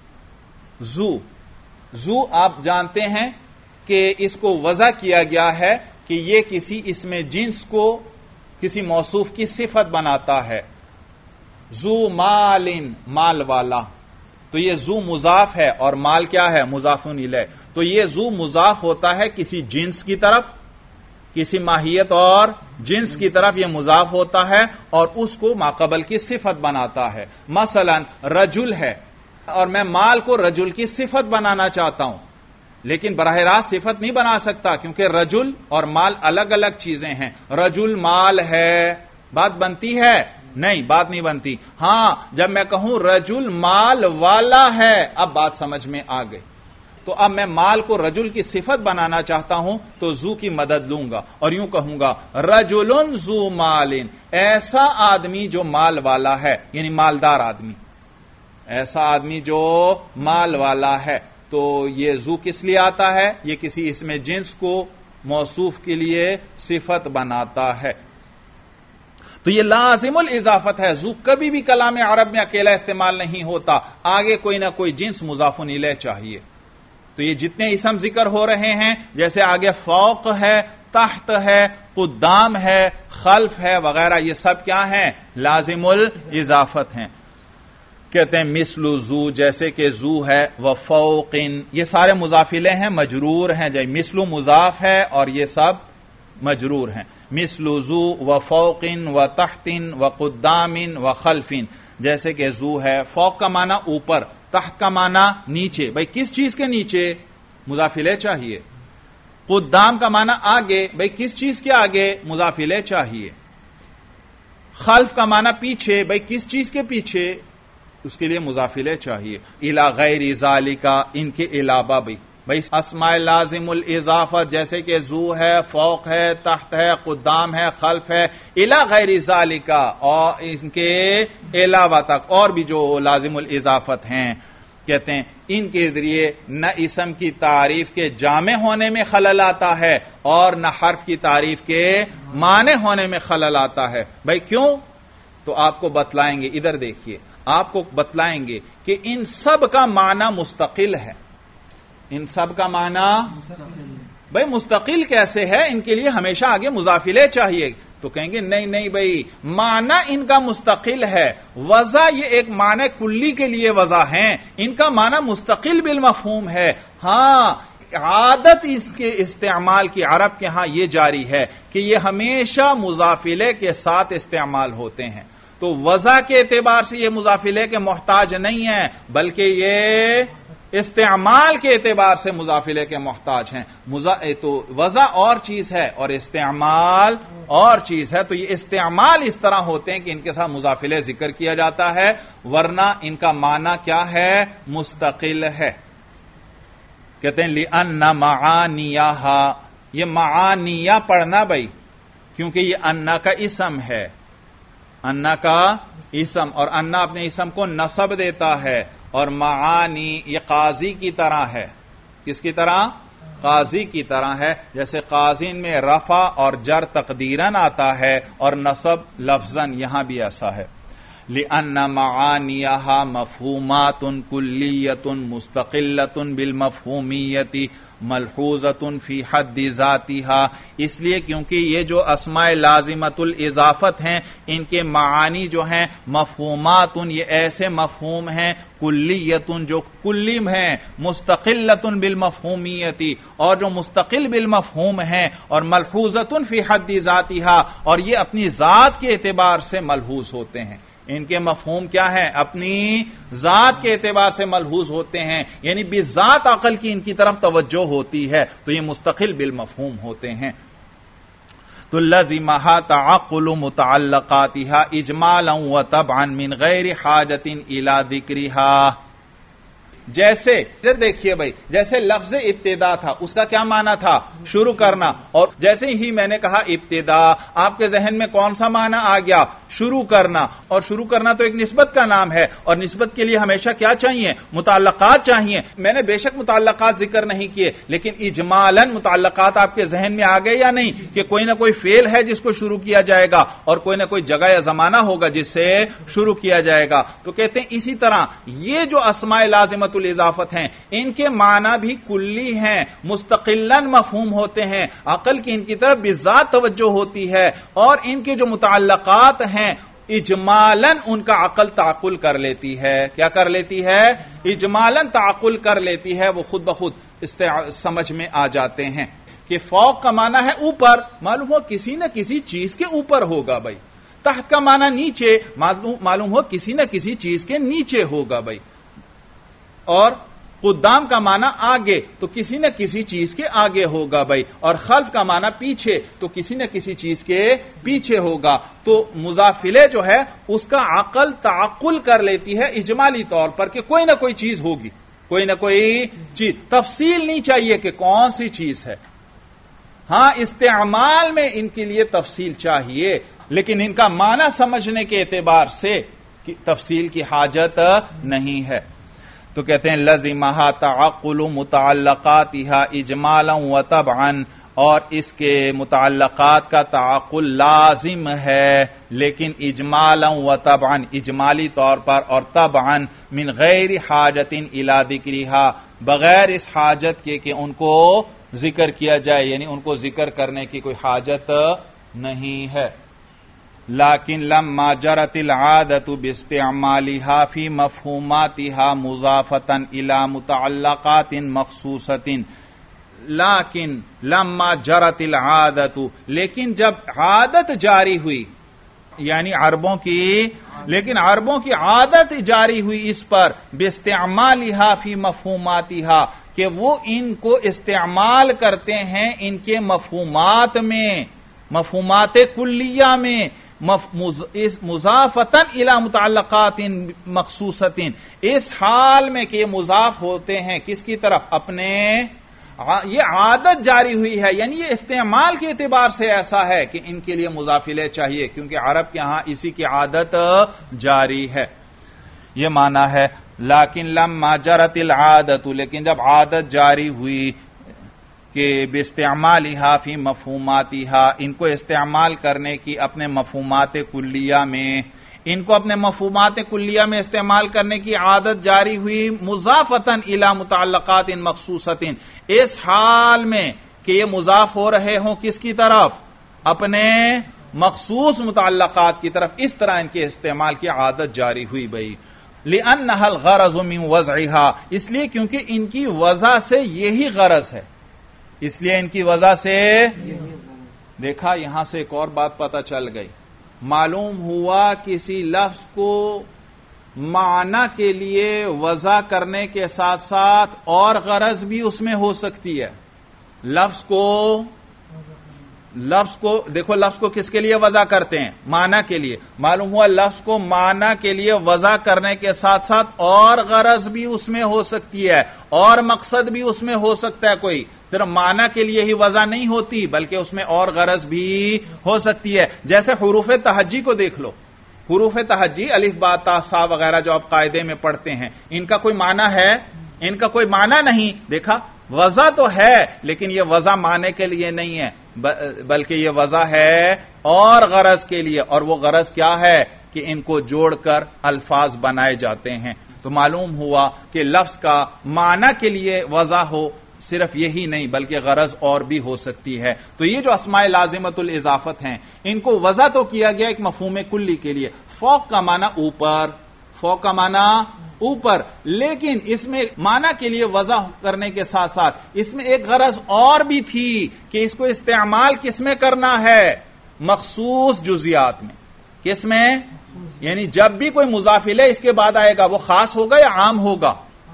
زو زو آپ جانتے ہیں کہ اس کو وضع کیا گیا ہے کہ یہ کسی اسم جنس کو کسی موصوف کی صفت بناتا ہے. زو مال، مال والا، تو یہ زو مضاف ہے اور مال کیا ہے؟ مضاف الیہ. تو یہ زو مضاف ہوتا ہے کسی جنس کی طرف، کسی ماہیت اور جنس کی طرف یہ مضاف ہوتا ہے اور اس کو ماقبل کی صفت بناتا ہے. مثلا رجل ہے اور میں مال کو رجل کی صفت بنانا چاہتا ہوں، لیکن براہ راست صفت نہیں بنا سکتا کیونکہ رجل اور مال الگ الگ چیزیں ہیں. رجل مال ہے، بات بنتی ہے؟ نہیں، بات نہیں بنتی. ہاں جب میں کہوں رجل مال والا ہے، اب بات سمجھ میں آ گئی. تو اب میں مال کو رجل کی صفت بنانا چاہتا ہوں تو زو کی مدد لوں گا اور یوں کہوں گا رجل ذو مال، ایسا آدمی جو مال والا ہے، یعنی مالدار آدمی، ایسا آدمی جو مال والا ہے. تو یہ زو کس لیے آتا ہے؟ یہ کسی اسم جنس کو موصوف کے لیے صفت بناتا ہے. تو یہ لازم الاضافت ہے. زو کبھی بھی کلام عرب میں اکیلا استعمال نہیں ہوتا، آگے کوئی نہ کوئی جنس مضاف الیہ چاہیے. تو یہ جتنے اسم ذکر ہو رہے ہیں، جیسے آگے فوق ہے، تحت ہے، قدام ہے، خلف ہے وغیرہ، یہ سب کیا ہیں؟ لازم الاضافت ہیں. کہتے ہیں مثل زو، جیسے کہ زو ہے، و فوقن، یہ سارے مضاف الیہ ہیں، مجرور ہیں. جی مثل مضاف ہے اور یہ سب مجرور ہیں. مثل زو و فوقن و تحتن و قدامن و خلفن، جیسے کہ زو ہے، فوق کا معنی اوپر، تحت کا معنی نیچے. بھئی کس چیز کے نیچے؟ مضاف الیہ چاہیے. قدام کا معنی آگے، بھئی کس چیز کے آگے؟ مضاف الیہ چاہیے. خلف کا معنی پیچھے، بھئی کس چیز کے پیچھے؟ اس کے لیے مضاف الیہ چاہیے. الی غیر ذالک، ان کے علاوہ بھی بھئی اسماء لازم الاضافت جیسے کہ زو ہے، فوق ہے، تحت ہے، قدام ہے، خلف ہے، الی غیر ذالک، اور ان کے علاوہ تک اور بھی جو لازم الاضافت ہیں، کہتے ہیں ان کے ذریعے نہ اسم کی تعریف کے جامع ہونے میں خلل آتا ہے اور نہ حرف کی تعریف کے مانع ہونے میں خلل آتا ہے. بھئی کیوں؟ تو آپ کو بتلائیں گے. ادھر دیکھیے، آپ کو بتلائیں گے کہ ان سب کا معنی مستقل ہے. ان سب کا معنی بھئی مستقل کیسے ہے؟ ان کے لیے ہمیشہ آگے مضاف الیہ چاہیے. تو کہیں گے نہیں نہیں بھئی، معنی ان کا مستقل ہے. وضع یہ ایک معنی کلی کے لیے وضع ہیں، ان کا معنی مستقل بالمفہوم ہے. ہاں عادت اس کے استعمال کی عرب کے ہاں یہ جاری ہے کہ یہ ہمیشہ مضاف الیہ کے ساتھ استعمال ہوتے ہیں. تو وضع کے اعتبار سے یہ مضاف الیہ کے محتاج نہیں ہے، بلکہ یہ استعمال کے اعتبار سے مضاف الیہ کے محتاج ہیں. تو وضع اور چیز ہے اور استعمال اور چیز ہے. تو یہ استعمال اس طرح ہوتے ہیں کہ ان کے ساتھ مضاف الیہ ذکر کیا جاتا ہے، ورنہ ان کا معنی کیا ہے؟ مستقل ہے. کہتے ہیں لِأَنَّ مَعَانِيَهَا، یہ معانیہ پڑھنا بھائی، کیونکہ یہ انا کا اسم ہے. انا کا اسم، اور انا اپنے اسم کو نصب دیتا ہے. اور معانی یہ قاضی کی طرح ہے. کس کی طرح؟ قاضی کی طرح ہے. جیسے قاضین میں رفع اور جر تقدیراً آتا ہے اور نصب لفظاً، یہاں بھی ایسا ہے. لِأَنَّ مَعَانِيَهَا مَفْهُومَاتٌ كُلِّيَّةٌ مُسْتَقِلَّةٌ بِالْمَفْهُومِيَّةِ ملحوظۃ فی حد ذاتها، اس لیے کیونکہ یہ جو اسماء لازمۃ الاضافت ہیں ان کے معانی جو ہیں مفہومات، یہ ایسے مفہوم ہیں کلیۃ جو کلی ہیں، مستقلۃ بالمفہومیت اور جو مستقل بالمفہوم ہیں، اور ملحوظۃ فی حد ذاتها اور یہ اپنی ذات کے اعتبار سے ملحوظ ہوتے ہیں. ان کے مفہوم کیا ہیں؟ اپنی ذات کے اعتبار سے ملحوظ ہوتے ہیں، یعنی بذات عقل کی ان کی طرف توجہ ہوتی ہے، تو یہ مستقل بالمفہوم ہوتے ہیں۔ تو لزمها تعقل متعلقاتها اجمالا وطبعا من غیر حاجت الى ذکرها۔ جیسے دیکھیے بھائی، جیسے لفظ ابتدا تھا، اس کا کیا معنی تھا؟ شروع کرنا، اور جیسے ہی میں نے کہا ابتدا، آپ کے ذہن میں کون سا معنی آ گیا؟ شروع کرنا، اور شروع کرنا تو ایک نسبت کا نام ہے، اور نسبت کے لیے ہمیشہ کیا چاہیے؟ متعلقات چاہیے۔ میں نے بے شک متعلقات ذکر نہیں کیے، لیکن اجمالاً متعلقات آپ کے ذہن میں آ گئے یا نہیں، کہ کوئی نہ کوئی فعل ہے جس کو شروع کیا جائے گا، اور کوئی نہ کوئی جگہ یا زمانہ ہوگا جس سے شروع کیا جائے گا۔ تو کہتے ہیں اسی طرح یہ جو اسماء لازمۃ الاضافت ہیں، ان کے معنی بھی کلی ہیں، مستقلاً مفہوم ہوتے ہیں، عقل کی ان کی طرف بذات توجہ ہوتی ہے، اور ان کے جو متعلقات ہیں اجمالاً ان کا عقل تعقل کر لیتی ہے۔ کیا کر لیتی ہے؟ اجمالاً تعقل کر لیتی ہے، وہ خود بخود سمجھ میں آ جاتے ہیں۔ کہ فوق کا معنی ہے اوپر، معلوم ہو کسی نہ کسی چیز کے اوپر ہوگا بھائی۔ تحت کا معنی نیچے، معلوم ہو کسی نہ کسی چیز کے نیچے ہوگا بھائی۔ اور قدام کا معنی آگے، تو کسی نہ کسی چیز کے آگے ہوگا بھائی، اور خلف کا معنی پیچھے، تو کسی نہ کسی چیز کے پیچھے ہوگا۔ تو مضافلے جو ہے اس کا عقل تعقل کر لیتی ہے اجمالی طور پر کہ کوئی نہ کوئی چیز ہوگی، کوئی نہ کوئی چیز، تفصیل نہیں چاہیے کہ کون سی چیز ہے۔ ہاں استعمال میں ان کے لیے تفصیل چاہیے، لیکن ان کا معنی سمجھنے کے اعتبار سے تفصیل کی حاجت نہیں ہے۔ تو کہتے ہیں لزمها تعقل متعلقاتها اجمالا وطبعا، اور اس کے متعلقات کا تعقل لازم ہے، لیکن اجمالا وطبعا، اجمالی طور پر اور طبعا، من غیر حاجت الى ذکرها، بغیر اس حاجت کے کہ ان کو ذکر کیا جائے، یعنی ان کو ذکر کرنے کی کوئی حاجت نہیں ہے۔ لیکن لما جرت العادت باستعمالها فی مفہوماتها مضافتا الى متعلقات مخصوصۃ، لیکن لما جرت العادت، لیکن جب عادت جاری ہوئی، یعنی عربوں کی، لیکن عربوں کی عادت جاری ہوئی اس پر باستعمالها فی مفہوماتها، کہ وہ ان کو استعمال کرتے ہیں ان کے مفہومات میں، مفہومات کلیہ میں، مضافتاً الی متعلقات مخصوصۃ، اس حال میں کہ یہ مضاف ہوتے ہیں کس کی طرف؟ اپنے، یہ عادت جاری ہوئی ہے، یعنی یہ استعمال کے اعتبار سے ایسا ہے کہ ان کے لیے مضافلے چاہیے، کیونکہ عرب کے ہاں اسی کی عادت جاری ہے۔ یہ معنی ہے لیکن لما جرت العادت، لیکن جب عادت جاری ہوئی کہ باستعمالها فی مفہوماتها، ان کو استعمال کرنے کی اپنے مفہومات کلیہ میں، ان کو اپنے مفہومات کلیہ میں استعمال کرنے کی عادت جاری ہوئی مضافتاً الی متعلقات مخصوصۃ، اس حال میں کہ یہ مضاف ہو رہے ہوں کس کی طرف؟ اپنے مخصوص متعلقات کی طرف، اس طرح ان کے استعمال کی عادت جاری ہوئی بھئی۔ لأنها الغرض من وضعها، اس لیے کیونکہ ان کی وضع سے یہی غرض ہے، اس لیے ان کی وجہ سے دیکھا۔ یہاں سے ایک اور بات پتہ چل گئی، معلوم ہوا کسی لفظ کو معنی کے لیے وضع کرنے کے ساتھ ساتھ اور غرض بھی اس میں ہو سکتی ہے۔ لفظ کو لفظ کو دیکھو، لفظ کو کس کے لیے وضع کرتے ہیں؟ معنی کے لیے۔ معلوم ہوا لفظ کو معنی کے لیے وضع کرنے کے ساتھ ساتھ اور غرض بھی اس میں ہو سکتی ہے، اور مقصد بھی اس میں ہو سکتا ہے، کوئی صرف معنی کے لیے ہی وضع نہیں ہوتی بلکہ اس میں اور غرض بھی ہو سکتی ہے۔ جیسے حروف تہجی کو دیکھ لو، حروف تہجی الف با تا سا وغیرہ جو آپ قاعدے میں پڑھتے ہیں، ان کا کوئی معنی ہے؟ ان کا کوئی معنی نہیں۔ دیکھا، وضع تو ہے لیکن یہ وضع معنی کے لیے نہیں ہے، بلکہ یہ وضع ہے اور غرض کے لیے، اور وہ غرض کیا ہے کہ ان کو جوڑ کر الفاظ بنائے جاتے ہیں۔ تو معلوم ہوا کہ لفظ کا معنی کے لیے وضع ہو، صرف یہی نہیں بلکہ غرض اور بھی ہو سکتی ہے۔ تو یہ جو اسماء لازمۃ الاضافت ہیں، ان کو وضع تو کیا گیا ایک مفہوم کلی کے لیے۔ فوق کا معنی اوپر، فوق کا معنی اوپر، لیکن اس میں معنی کے لیے وضع کرنے کے ساتھ ساتھ اس میں ایک غرض اور بھی تھی کہ اس کو استعمال کس میں کرنا ہے؟ مخصوص جزیات میں۔ کس میں؟ یعنی جب بھی کوئی مضاف الیہ اس کے بعد آئے گا وہ خاص ہوگا یا عام ہوگا؟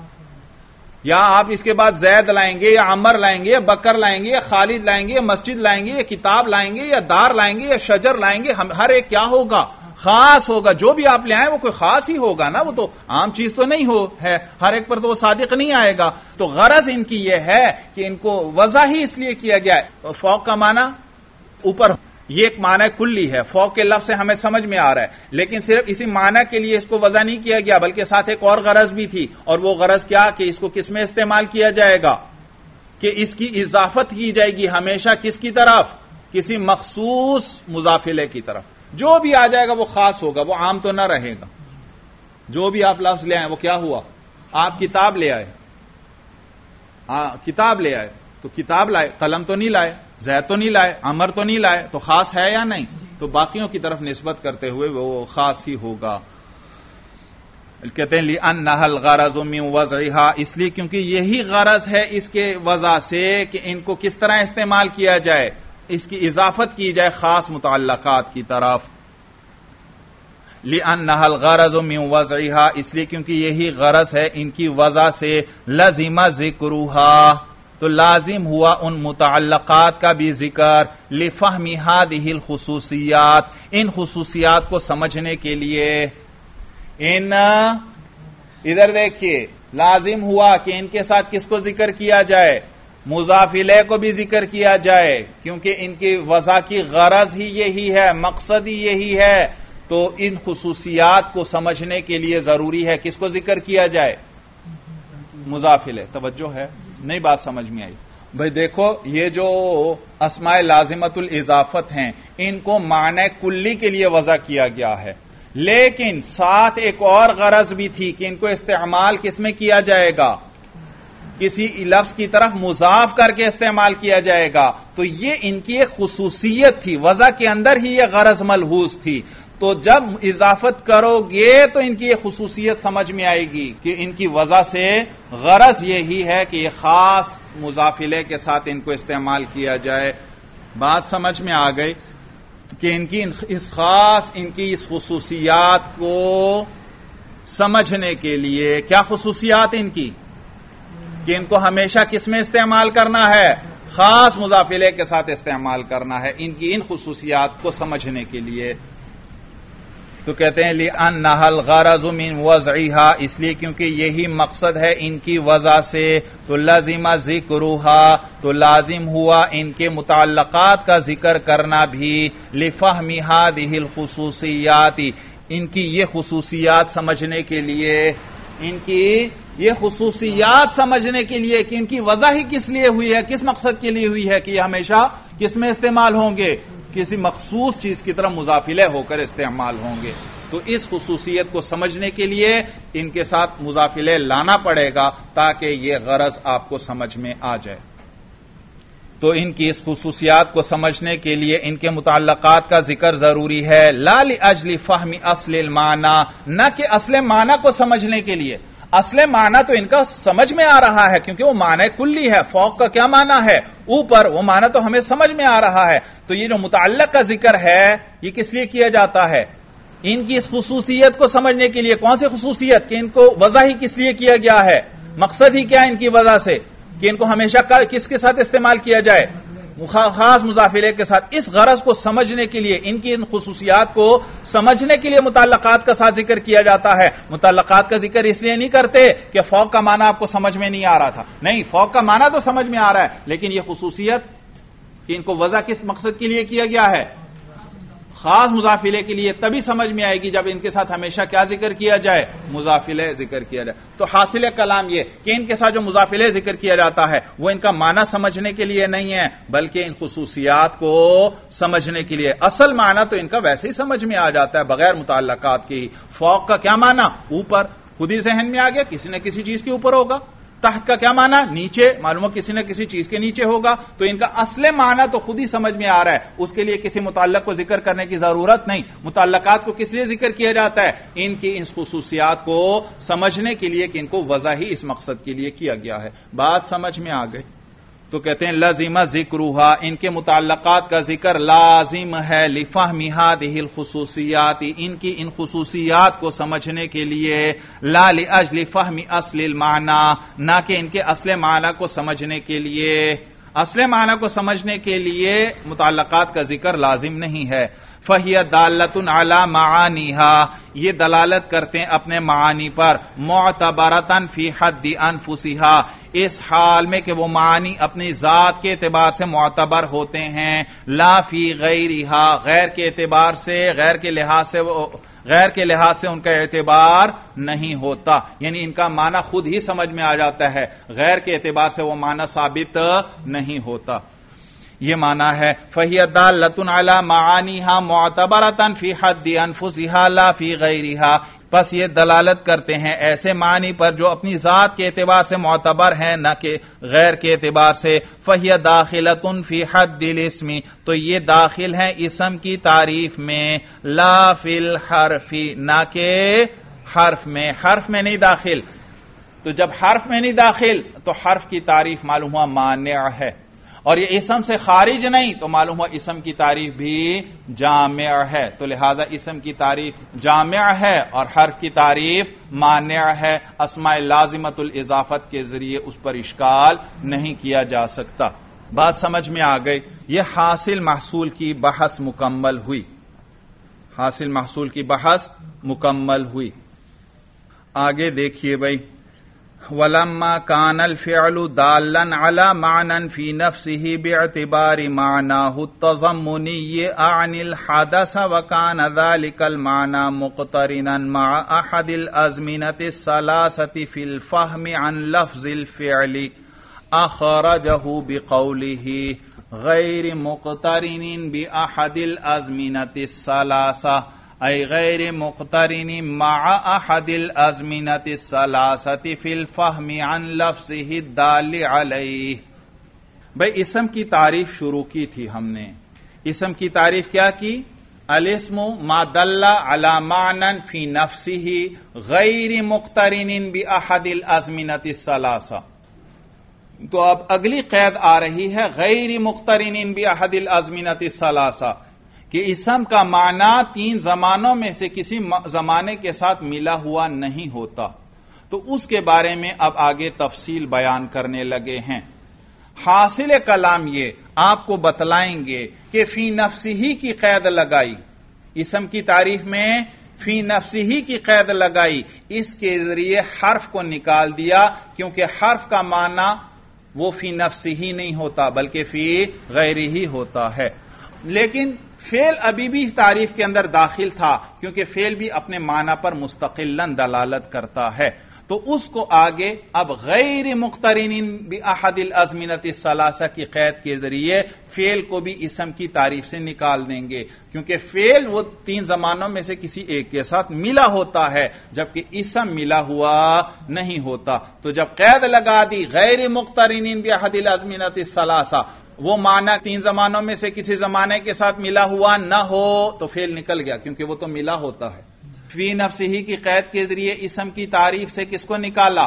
یا آپ اس کے بعد زید لائیں گے یا عمر لائیں گے یا بکر لائیں گے یا خالد لائیں گے یا مسجد لائیں گے یا کتاب لائیں گے یا دار لائیں گے یا شجر لائیں گے، ہر ایک کیا ہوگا؟ خاص ہوگا. جو بھی آپ لے آئیں وہ کوئی خاص ہی ہوگا نا، وہ تو عام چیز تو نہیں ہو ہے، ہر ایک پر تو وہ صادق نہیں آئے گا. تو غرض ان کی یہ ہے کہ ان کو وضع ہی اس لیے کیا گیا ہے. فوق کا معنی اوپر، یہ ایک معنی کلی ہے. فوق کے لفظ سے ہمیں سمجھ میں آ رہا ہے، لیکن صرف اسی معنی کے لیے اس کو وضع نہیں کیا گیا، بلکہ ساتھ ایک اور غرض بھی تھی. اور وہ غرض کیا کہ اس کو کس میں استعمال کیا جائے گا؟ کہ اس کی اضافت کی جائے گی ہمیشہ کس کی طرف؟ کسی مخصوص مضاف الیہ کی طرف. جو بھی آ جائے گا وہ خاص ہوگا، وہ عام تو نہ رہے گا. جو بھی آپ لفظ لے آئے وہ کیا ہوا؟ آپ کتاب لے آئے، آ, کتاب لے آئے تو کتاب لائے، قلم تو نہیں لائے، زید تو نہیں لائے، عمر تو نہیں لائے، تو خاص ہے یا نہیں؟ تو باقیوں کی طرف نسبت کرتے ہوئے وہ خاص ہی ہوگا. کہتے ہیں لِأَنَّهَا الْغَرَضُ مِنْ وَضْعِهَا، اس لیے کیونکہ یہی غرض ہے اس کے وضع سے کہ ان کو کس طرح استعمال کیا جائے، اس کی اضافت کی جائے خاص متعلقات کی طرف. لِأَنَّهَا الْغَرَضُ مِنْ وَضْعِهَا، اس لیے کیونکہ یہی غرض ہے ان کی وضع سے. لَزِمَ ذِكْرُهَا، تو لازم ہوا ان متعلقات کا بھی ذکر. لِفَهْمِ هَذِهِ الْخُصُوصِيَّاتِ، ان خصوصیات کو سمجھنے کے لیے. ان ادھر دیکھیے، لازم ہوا کہ ان کے ساتھ کس کو ذکر کیا جائے؟ مضاف الیہ کو بھی ذکر کیا جائے، کیونکہ ان کی وضع کی غرض ہی یہی ہے، مقصد ہی یہی ہے. تو ان خصوصیات کو سمجھنے کے لیے ضروری ہے کس کو ذکر کیا جائے؟ مضاف الیہ. توجہ ہے؟ نہیں بات سمجھ میں آئی؟ بھئی دیکھو، یہ جو اسماء لازمۃ الاضافت ہیں ان کو معنی کلی کے لیے وضع کیا گیا ہے، لیکن ساتھ ایک اور غرض بھی تھی کہ ان کو استعمال کس میں کیا جائے گا؟ کسی لفظ کی طرف مضاف کر کے استعمال کیا جائے گا. تو یہ ان کی ایک خصوصیت تھی، وضع کے اندر ہی یہ غرض ملحوظ تھی. تو جب اضافت کرو گے تو ان کی یہ خصوصیت سمجھ میں آئے گی کہ ان کی وضع سے غرض یہی ہے کہ یہ خاص مضاف الیہ کے ساتھ ان کو استعمال کیا جائے. بات سمجھ میں آ گئی کہ ان کی اس خاص ان کی اس خصوصیات کو سمجھنے کے لیے. کیا خصوصیات ان کی؟ کہ ان کو ہمیشہ کس میں استعمال کرنا ہے؟ خاص مضاف الیہ کے ساتھ استعمال کرنا ہے. ان کی ان خصوصیات کو سمجھنے کے لیے. تو کہتے ہیں لِأَنَّهَا الْغَرَضُ مِنْ وَضْعِهَا، اس لیے کیونکہ یہی مقصد ہے ان کی وضع سے. تو لَزِمَ ذِكْرُهَا، تو لازم ہوا ان کے متعلقات کا ذکر کرنا بھی. لِفَهْمِ هَذِهِ الْخُصُوصِيَّاتِ، ان کی یہ خصوصیات سمجھنے کے لیے. ان کی یہ خصوصیات سمجھنے کے لیے کہ ان کی وضع ہی کس لیے ہوئی ہے، کس مقصد کے لیے ہوئی ہے کہ یہ ہمیشہ کس میں استعمال ہوں گے؟ کسی مخصوص چیز کی طرف مضاف الیہ ہو کر استعمال ہوں گے. تو اس خصوصیت کو سمجھنے کے لیے ان کے ساتھ مضاف الیہ لانا پڑے گا تاکہ یہ غرض آپ کو سمجھ میں آ جائے. تو ان کی اس خصوصیات کو سمجھنے کے لیے ان کے متعلقات کا ذکر ضروری ہے. لا لأجل فہم اصل المعنی، نہ کہ اصل معنی کو سمجھنے کے لیے. اصل معنی تو ان کا سمجھ میں آ رہا ہے کیونکہ وہ معنی کلی ہے. فوق کا کیا معنی ہے؟ اوپر. وہ معنی تو ہمیں سمجھ میں آ رہا ہے. تو یہ جو متعلق کا ذکر ہے یہ کس لیے کیا جاتا ہے؟ ان کی اس خصوصیت کو سمجھنے کے لیے. کون سی خصوصیت؟ کہ ان کو وضع ہی کس لیے کیا گیا ہے، مقصد ہی کیا ان کی وضع سے کہ ان کو ہمیشہ کس کے ساتھ استعمال کیا جائے؟ خاص مضاف الیہ کے ساتھ. اس غرض کو سمجھنے کے لیے، ان کی ان خصوصیات کو سمجھنے کے لیے متعلقات کا ساتھ ذکر کیا جاتا ہے. متعلقات کا ذکر اس لیے نہیں کرتے کہ فوق کا معنی آپ کو سمجھ میں نہیں آ رہا تھا. نہیں، فوق کا معنی تو سمجھ میں آ رہا ہے، لیکن یہ خصوصیت کہ ان کو وضع کس مقصد کے لیے کیا گیا ہے؟ خاص مضاف الیہ کے لیے. تبھی سمجھ میں آئے گی جب ان کے ساتھ ہمیشہ کیا ذکر کیا جائے؟ مضاف الیہ ذکر کیا جائے. تو حاصل کلام یہ کہ ان کے ساتھ جو مضاف الیہ ذکر کیا جاتا ہے وہ ان کا معنی سمجھنے کے لیے نہیں ہے بلکہ ان خصوصیات کو سمجھنے کے لیے. اصل معنی تو ان کا ویسے ہی سمجھ میں آ جاتا ہے بغیر متعلقات کے ہی. فوق کا کیا معنی؟ اوپر. خود ہی ذہن میں آ گیا کسی نہ کسی چیز کے اوپر ہوگا. تحت کا کیا معنی؟ نیچے. معلوم ہو کسی نہ کسی چیز کے نیچے ہوگا. تو ان کا اصل معنی تو خود ہی سمجھ میں آ رہا ہے، اس کے لیے کسی متعلق کو ذکر کرنے کی ضرورت نہیں. متعلقات کو کس لیے ذکر کیا جاتا ہے؟ ان کی ان خصوصیات کو سمجھنے کے لیے کہ ان کو وضع ہی اس مقصد کے لیے کیا گیا ہے. بات سمجھ میں آ گئی؟ تو کہتے ہیں لازم ذکرھا، ان کے متعلقات کا ذکر لازم ہے لفہم ہذہ الخصوصیات، ان کی ان خصوصیات کو سمجھنے کے لیے، لا لاجل فہم اصل المعنی، نہ کہ ان کے اصل معنی کو سمجھنے کے لیے۔ اصل معنی کو سمجھنے کے لیے متعلقات کا ذکر لازم نہیں ہے۔ فَهِيَ دَالَّةٌ عَلَى مَعَانِهَا، یہ دلالت کرتے ہیں اپنے معانی پر، مُعْتَبَرَةً فِي حَدِّ أَنفُسِهَا، اس حال میں کہ وہ معانی اپنی ذات کے اعتبار سے معتبر ہوتے ہیں، لا فی غیرها، غیر کے اعتبار سے، غیر کے لحاظ سے وہ غیر کے لحاظ سے ان کا اعتبار نہیں ہوتا، یعنی ان کا معنی خود ہی سمجھ میں آ جاتا ہے، غیر کے اعتبار سے وہ معنی ثابت نہیں ہوتا۔ یہ معنی ہے فَهِيَ دَالَّةٌ عَلَى مَعَانِهَا مُعْتَبَرَةً فِي حَدِّ أَنفُسِهَا لَا فِي غَيْرِهَا، پس یہ دلالت کرتے ہیں ایسے معنی پر جو اپنی ذات کے اعتبار سے معتبر ہیں، نہ کہ غیر کے اعتبار سے۔ فَهِيَ دَاخِلَةٌ فِي حَدِّ الْاسْمِ، تو یہ داخل ہیں اسم کی تعریف میں، لا فی الحرف، نہ کہ حرف میں، حرف میں نہیں داخل۔ تو جب حرف میں نہیں داخل تو حرف کی تعریف معلوم ہوا مانع ہے، اور یہ اسم سے خارج نہیں تو معلوم ہوا اسم کی تعریف بھی جامع ہے، تو لہذا اسم کی تعریف جامع ہے اور حرف کی تعریف مانع ہے، اسماء لازمۃ الاضافت کے ذریعے اس پر اشکال نہیں کیا جا سکتا۔ بات سمجھ میں آ گئی؟ یہ حاصل محصول کی بحث مکمل ہوئی، حاصل محصول کی بحث مکمل ہوئی۔ آگے دیکھیے بھائی، وَلَمَّا كَانَ الْفِعْلُ دَالًّا عَلَى مَعْنًى فِي نَفْسِهِ بِاعْتِبَارِ مَعْنَاهُ التَّضَمُّنِيِّ أَعْنِ الْحَدَثَ وَكَانَ ذَلِكَ الْمَعْنَى مُقْتَرِنًا مَعَ أَحَدِ الْأَزْمِنَةِ الثَّلَاثَةِ فِي الْفَهْمِ عَنْ لَفْظِ الْفِعْلِ أَخْرَجَهُ بِقَوْلِهِ غَيْرِ مُقْتَرِنٍ بِأَحَدِ الْأَزْمِنَةِ الثَّلَاثَةِ، ای غیر مقترن مع احد الازمنة الثلاثة فی الفہم عن لفظه الدال علیہ۔ بھئی اسم کی تعریف شروع کی تھی ہم نے، اسم کی تعریف کیا کی؟ الاسم ما دل علی معنی فی نفسه غیر مقترن باحد الازمنة الثلاثة، تو اب اگلی قید آ رہی ہے غیر مقترن باحد الازمنة الثلاثة، کہ اسم کا معنی تین زمانوں میں سے کسی زمانے کے ساتھ ملا ہوا نہیں ہوتا، تو اس کے بارے میں اب آگے تفصیل بیان کرنے لگے ہیں۔ حاصل کلام یہ آپ کو بتلائیں گے کہ فی نفسہ کی قید لگائی، اسم کی تعریف میں فی نفسہ کی قید لگائی، اس کے ذریعے حرف کو نکال دیا، کیونکہ حرف کا معنی وہ فی نفسہ ہی نہیں ہوتا بلکہ فی غیرہ ہی ہوتا ہے، لیکن فعل ابھی بھی تعریف کے اندر داخل تھا، کیونکہ فعل بھی اپنے معنی پر مستقلاً دلالت کرتا ہے، تو اس کو آگے اب غیر مقترن باحد الازمنة الثلاثة کی قید کے ذریعے فعل کو بھی اسم کی تعریف سے نکال دیں گے، کیونکہ فعل وہ تین زمانوں میں سے کسی ایک کے ساتھ ملا ہوتا ہے جبکہ اسم ملا ہوا نہیں ہوتا، تو جب قید لگا دی غیر مقترن باحد الازمنة الثلاثة، وہ معنی تین زمانوں میں سے کسی زمانے کے ساتھ ملا ہوا نہ ہو تو فعل نکل گیا، کیونکہ وہ تو ملا ہوتا ہے۔ فی نفسہ کی قید کے ذریعے اسم کی تعریف سے کس کو نکالا؟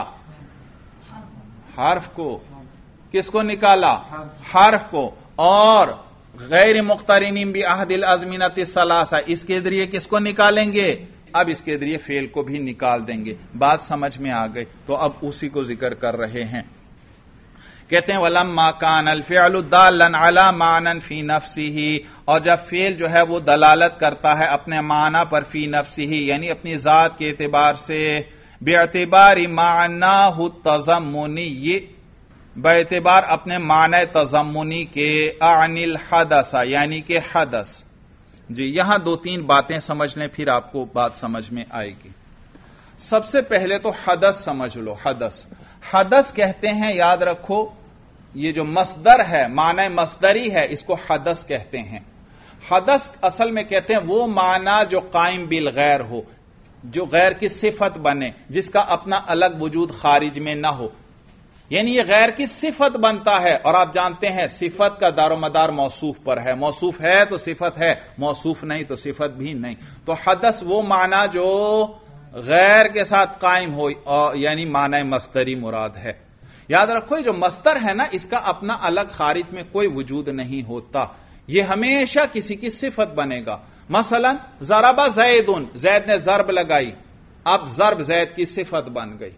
حرف کو۔ کس کو نکالا؟ حرف کو۔ اور غیر مقترن باحد الازمنة الثلاثة، اس کے ذریعے کس کو نکالیں گے؟ اب اس کے ذریعے فعل کو بھی نکال دیں گے۔ بات سمجھ میں آ گئی، تو اب اسی کو ذکر کر رہے ہیں۔ کہتے ہیں وَلَمَّا كَانَ الْفِعْلُ دَالًّا عَلَى مَعْنًى فِي نَفْسِهِ، اور جب فعل جو ہے وہ دلالت کرتا ہے اپنے معنی پر فی نفسہ، یعنی اپنی ذات کے اعتبار سے، باعتبار معناہ التضمنی، باعتبار اپنے معنی تضمنی کے، عن الحدث یعنی کہ حدث۔ جی یہاں دو تین باتیں سمجھ لیں پھر آپ کو بات سمجھ میں آئے گی۔ سب سے پہلے تو حدث سمجھ لو، حدث حدث کہتے ہیں، یاد رکھو یہ جو مصدر ہے معنی مصدری ہے، اس کو حدث کہتے ہیں۔ حدث اصل میں کہتے ہیں وہ معنی جو قائم بالغیر ہو، جو غیر کی صفت بنے، جس کا اپنا الگ وجود خارج میں نہ ہو، یعنی یہ غیر کی صفت بنتا ہے، اور آپ جانتے ہیں صفت کا دار و مدار موصوف پر ہے، موصوف ہے تو صفت ہے، موصوف نہیں تو صفت بھی نہیں، تو حدث وہ معنی جو غیر کے ساتھ قائم ہو، یعنی معنی مصدری مراد ہے۔ یاد رکھو جو مصدر ہے نا اس کا اپنا الگ خارج میں کوئی وجود نہیں ہوتا، یہ ہمیشہ کسی کی صفت بنے گا. مثلا ضرب زید، زید نے ضرب لگائی، اب ضرب زید کی صفت بن گئی.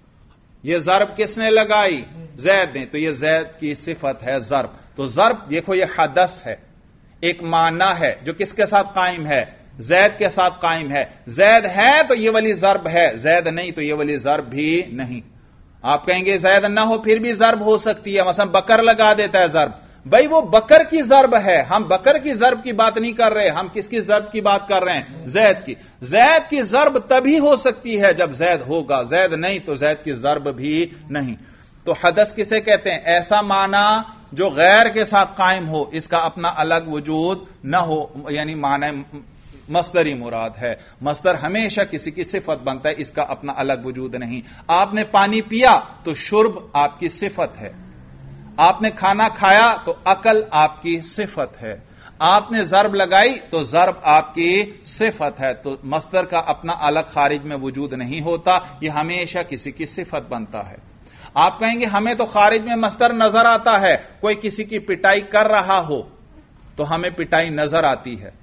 یہ ضرب کس نے لگائی؟ زید نے، تو یہ زید کی صفت ہے ضرب. تو ضرب دیکھو یہ حدث ہے، ایک معنی ہے جو کس کے ساتھ قائم ہے؟ زید کے ساتھ قائم ہے. زید ہے تو یہ والی ضرب ہے، زید نہیں تو یہ والی ضرب بھی نہیں. آپ کہیں گے زید نہ ہو پھر بھی ضرب ہو سکتی ہے، مثلا بکر لگا دیتا ہے ضرب، بھائی وہ بکر کی ضرب ہے، ہم بکر کی ضرب کی بات نہیں کر رہے، ہم کس کی ضرب کی بات کر رہے ہیں؟ زید کی. زید کی ضرب تبھی ہو سکتی ہے جب زید ہوگا، زید نہیں تو زید کی ضرب بھی نہیں. تو حدث کسے کہتے ہیں؟ ایسا معنی جو غیر کے ساتھ قائم ہو، اس کا اپنا الگ وجود نہ ہو، یعنی معنی مصدری مراد ہے. مصدر ہمیشہ کسی کی صفت بنتا ہے، اس کا اپنا الگ وجود نہیں. آپ نے پانی پیا تو شرب آپ کی صفت ہے، آپ نے کھانا کھایا تو عقل آپ کی صفت ہے، آپ نے ضرب لگائی تو ضرب آپ کی صفت ہے. تو مصدر کا اپنا الگ خارج میں وجود نہیں ہوتا، یہ ہمیشہ کسی کی صفت بنتا ہے. آپ کہیں گے ہمیں تو خارج میں مصدر نظر آتا ہے، کوئی کسی کی پٹائی کر رہا ہو تو ہمیں پٹائی نظر آتی ہے.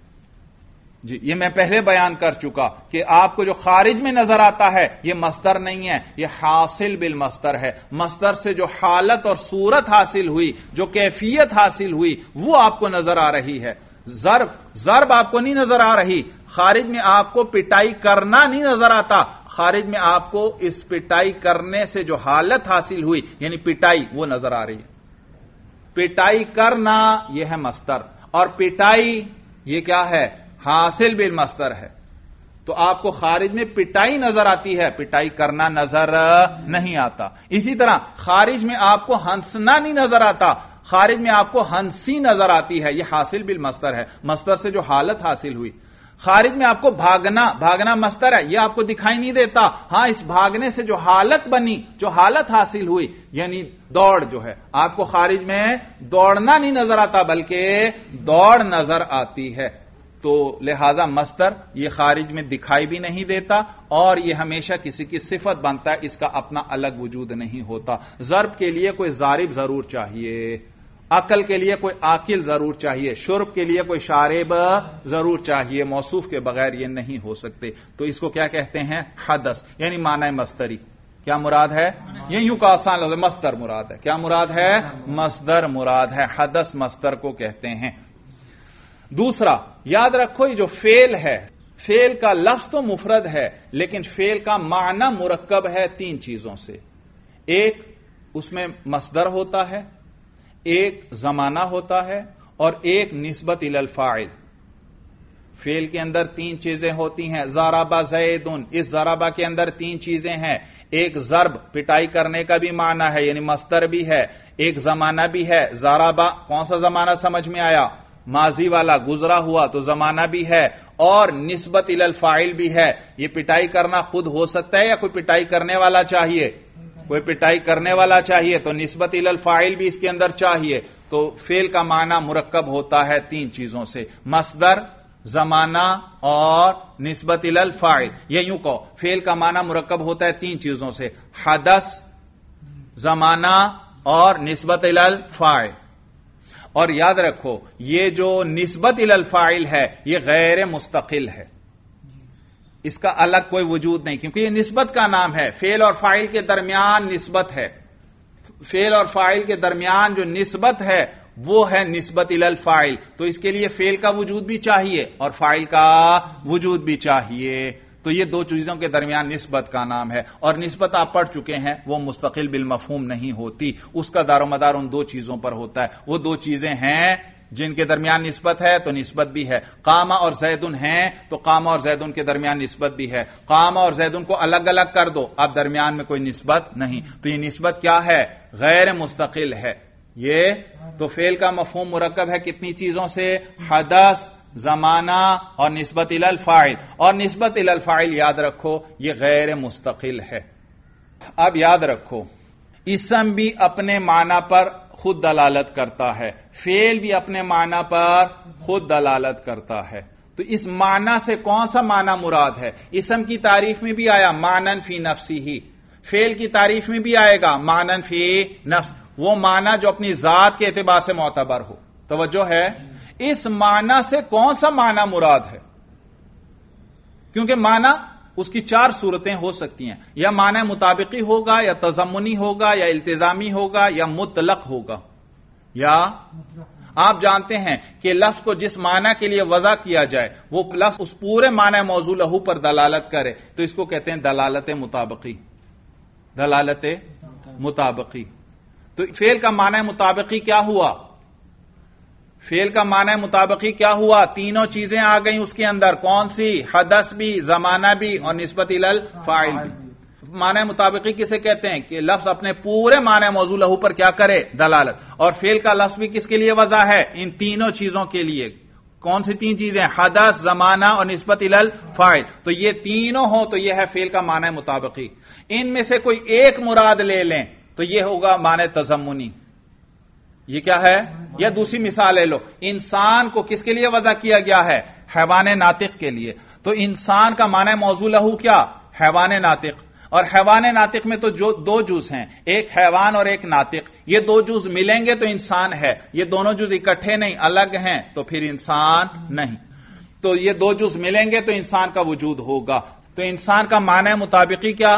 جی یہ میں پہلے بیان کر چکا کہ آپ کو جو خارج میں نظر آتا ہے یہ مصدر نہیں ہے، یہ حاصل بالمصدر ہے. مصدر سے جو حالت اور صورت حاصل ہوئی، جو کیفیت حاصل ہوئی، وہ آپ کو نظر آ رہی ہے. ضرب ضرب آپ کو نہیں نظر آ رہی، خارج میں آپ کو پٹائی کرنا نہیں نظر آتا، خارج میں آپ کو اس پٹائی کرنے سے جو حالت حاصل ہوئی یعنی پٹائی وہ نظر آ رہی ہے. پٹائی کرنا یہ ہے مصدر، اور پٹائی یہ کیا ہے؟ حاصل بالمصدر ہے. تو آپ کو خارج میں پٹائی نظر آتی ہے، پٹائی کرنا نظر نہیں آتا. اسی طرح خارج میں آپ کو ہنسنا نہیں نظر آتا، خارج میں آپ کو ہنسی نظر آتی ہے، یہ حاصل بالمصدر ہے، مصدر سے جو حالت حاصل ہوئی. خارج میں آپ کو بھاگنا، بھاگنا مصدر ہے، یہ آپ کو دکھائی نہیں دیتا، ہاں اس بھاگنے سے جو حالت بنی، جو حالت حاصل ہوئی یعنی دوڑ جو ہے، آپ کو خارج میں دوڑنا نہیں نظر آتا بلکہ دوڑ نظر آتی ہے. تو لہذا مصدر یہ خارج میں دکھائی بھی نہیں دیتا اور یہ ہمیشہ کسی کی صفت بنتا ہے، اس کا اپنا الگ وجود نہیں ہوتا. ضرب کے لیے کوئی ضارب ضرور چاہیے، عقل کے لیے کوئی عاقل ضرور چاہیے، شرب کے لیے کوئی شارب ضرور چاہیے، موصوف کے بغیر یہ نہیں ہو سکتے. تو اس کو کیا کہتے ہیں؟ حدث، یعنی معنی مصدری. کیا مراد ہے؟ یہ یوں کا آسان لفظ مصدر مراد ہے. کیا مراد ہے؟ مصدر مراد ہے. حدث مصدر کو کہتے ہیں. دوسرا یاد رکھو یہ جو فعل ہے، فعل کا لفظ تو مفرد ہے لیکن فعل کا معنی مرکب ہے تین چیزوں سے. ایک اس میں مصدر ہوتا ہے، ایک زمانہ ہوتا ہے اور ایک نسبت الی الفاعل. فعل کے اندر تین چیزیں ہوتی ہیں. ضرب زید، اس ضربہ کے اندر تین چیزیں ہیں. ایک ضرب پٹائی کرنے کا بھی معنی ہے یعنی مصدر بھی ہے، ایک زمانہ بھی ہے. ضربہ کون سا زمانہ سمجھ میں آیا؟ ماضی والا، گزرا ہوا تو زمانہ بھی ہے، اور نسبت الی الفاعل بھی ہے. یہ پٹائی کرنا خود ہو سکتا ہے یا کوئی پٹائی کرنے والا چاہیے؟ کوئی پٹائی کرنے والا چاہیے تو نسبت الی الفاعل بھی اس کے اندر چاہیے. تو فعل کا معنی مرکب ہوتا ہے تین چیزوں سے، مصدر، زمانہ اور نسبت الی الفاعل. یہ یوں کہو فعل کا معنی مرکب ہوتا ہے تین چیزوں سے، حدث، زمانہ اور نسبت الی الفاعل. اور یاد رکھو یہ جو نسبت الی الفاعل ہے یہ غیر مستقل ہے، اس کا الگ کوئی وجود نہیں کیونکہ یہ نسبت کا نام ہے. فعل اور فاعل کے درمیان نسبت ہے، فعل اور فاعل کے درمیان جو نسبت ہے وہ ہے نسبت الی الفاعل. تو اس کے لیے فعل کا وجود بھی چاہیے اور فاعل کا وجود بھی چاہیے. تو یہ دو چیزوں کے درمیان نسبت کا نام ہے، اور نسبت آپ پڑھ چکے ہیں وہ مستقل بالمفہوم نہیں ہوتی، اس کا دار و مدار ان دو چیزوں پر ہوتا ہے. وہ دو چیزیں ہیں جن کے درمیان نسبت ہے تو نسبت بھی ہے. قامہ اور زیدن ہیں تو قامہ اور زیدن کے درمیان نسبت بھی ہے. قامہ اور زیدن کو الگ الگ کر دو، اب درمیان میں کوئی نسبت نہیں. تو یہ نسبت کیا ہے؟ غیر مستقل ہے. یہ تو فعل کا مفہوم مرکب ہے کتنی چیزوں سے؟ حدث، زمانہ اور نسبت الی الفاعل. اور نسبت الی الفاعل یاد رکھو یہ غیر مستقل ہے. اب یاد رکھو اسم بھی اپنے معنی پر خود دلالت کرتا ہے، فعل بھی اپنے معنی پر خود دلالت کرتا ہے. تو اس معنی سے کون سا معنی مراد ہے؟ اسم کی تعریف میں بھی آیا معنن فی نفسی ہی، فعل کی تعریف میں بھی آئے گا معنن فی نفس، وہ معنی جو اپنی ذات کے اعتبار سے معتبر ہو. توجہ ہے؟ اس معنی سے کون سا معنی مراد ہے؟ کیونکہ معنی اس کی چار صورتیں ہو سکتی ہیں، یا معنی مطابقی ہوگا، یا تضمنی ہوگا، یا التزامی ہوگا، یا مطلق ہوگا. یا آپ جانتے ہیں کہ لفظ کو جس معنی کے لیے وضع کیا جائے وہ لفظ اس پورے معنی موضوع لہو پر دلالت کرے تو اس کو کہتے ہیں دلالت مطابقی. دلالت مطابقی. تو فعل کا معنی مطابقی کیا ہوا؟ فعل کا معنی مطابقی کیا ہوا؟ تینوں چیزیں آ گئیں اس کے اندر. کون سی؟ حدث بھی، زمانہ بھی، اور نسبت الی الفاعل بھی. معنی مطابقی کسے کہتے ہیں؟ کہ لفظ اپنے پورے معنی موضوع لہو پر کیا کرے؟ دلالت. اور فعل کا لفظ بھی کس کے لیے وضع ہے؟ ان تینوں چیزوں کے لیے. کون سی تین چیزیں؟ حدث، زمانہ اور نسبت الی الفاعل. تو یہ تینوں ہو تو یہ ہے فعل کا معنی مطابقی. ان میں سے کوئی ایک مراد لے لیں تو یہ ہوگا معنی تضمنی. یہ کیا ہے؟ یا دوسری مثال لے لو، انسان کو کس کے لیے وضع کیا گیا ہے؟ حیوان ناطق کے لیے. تو انسان کا معنی موضوع لہو کیا؟ حیوان ناطق. اور حیوان ناطق میں تو جو دو جز ہیں، ایک حیوان اور ایک ناطق. یہ دو جز ملیں گے تو انسان ہے، یہ دونوں جز اکٹھے نہیں الگ ہیں تو پھر انسان نہیں. تو یہ دو جز ملیں گے تو انسان کا وجود ہوگا. تو انسان کا معنی مطابقی کیا؟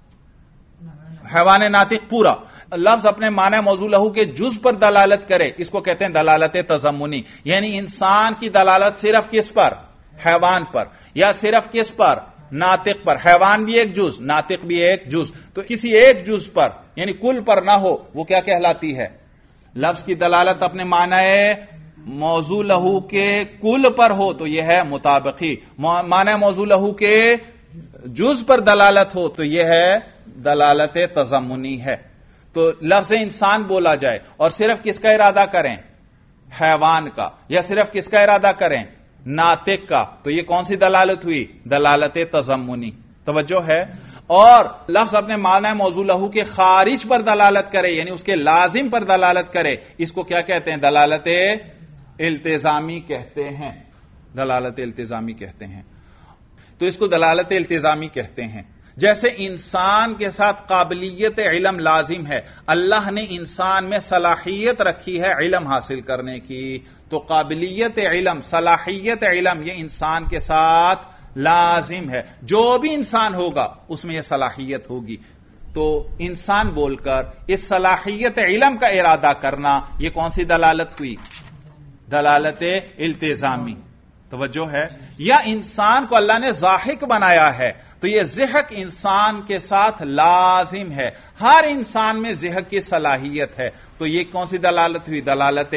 حیوان ناطق پورا. لفظ اپنے معنی موضوع لہو کے جز پر دلالت کرے اس کو کہتے ہیں دلالت تضمنی. یعنی انسان کی دلالت صرف کس پر؟ حیوان پر. یا صرف کس پر؟ ناطق پر. حیوان بھی ایک جز، ناطق بھی ایک جز. تو کسی ایک جز پر یعنی کل پر نہ ہو وہ کیا کہلاتی ہے؟ لفظ کی دلالت اپنے معنی موضوع لہو کے کل پر ہو تو یہ ہے مطابقی. معنی موضوع لہو کے جز پر دلالت ہو تو یہ ہے دلالت تضمنی ہے. تو لفظ انسان بولا جائے اور صرف کس کا ارادہ کریں؟ حیوان کا. یا صرف کس کا ارادہ کریں؟ ناطق کا. تو یہ کون سی دلالت ہوئی؟ دلالت تضمنی. توجہ ہے؟ اور لفظ اپنے معنی موضوع لہو کے خارج پر دلالت کرے یعنی اس کے لازم پر دلالت کرے اس کو کیا کہتے ہیں؟ دلالت التزامی کہتے ہیں. دلالت التزامی کہتے ہیں. تو اس کو دلالت التزامی کہتے ہیں. جیسے انسان کے ساتھ قابلیت علم لازم ہے، اللہ نے انسان میں صلاحیت رکھی ہے علم حاصل کرنے کی، تو قابلیت علم، صلاحیت علم یہ انسان کے ساتھ لازم ہے. جو بھی انسان ہوگا اس میں یہ صلاحیت ہوگی. تو انسان بول کر اس صلاحیت علم کا ارادہ کرنا یہ کون سی دلالت ہوئی؟ دلالت التزامی. توجہ ہے؟ یا انسان کو اللہ نے ضاحک بنایا ہے تو یہ ضحک انسان کے ساتھ لازم ہے. ہر انسان میں ضحک کی صلاحیت ہے تو یہ کون سی دلالت ہوئی؟ دلالت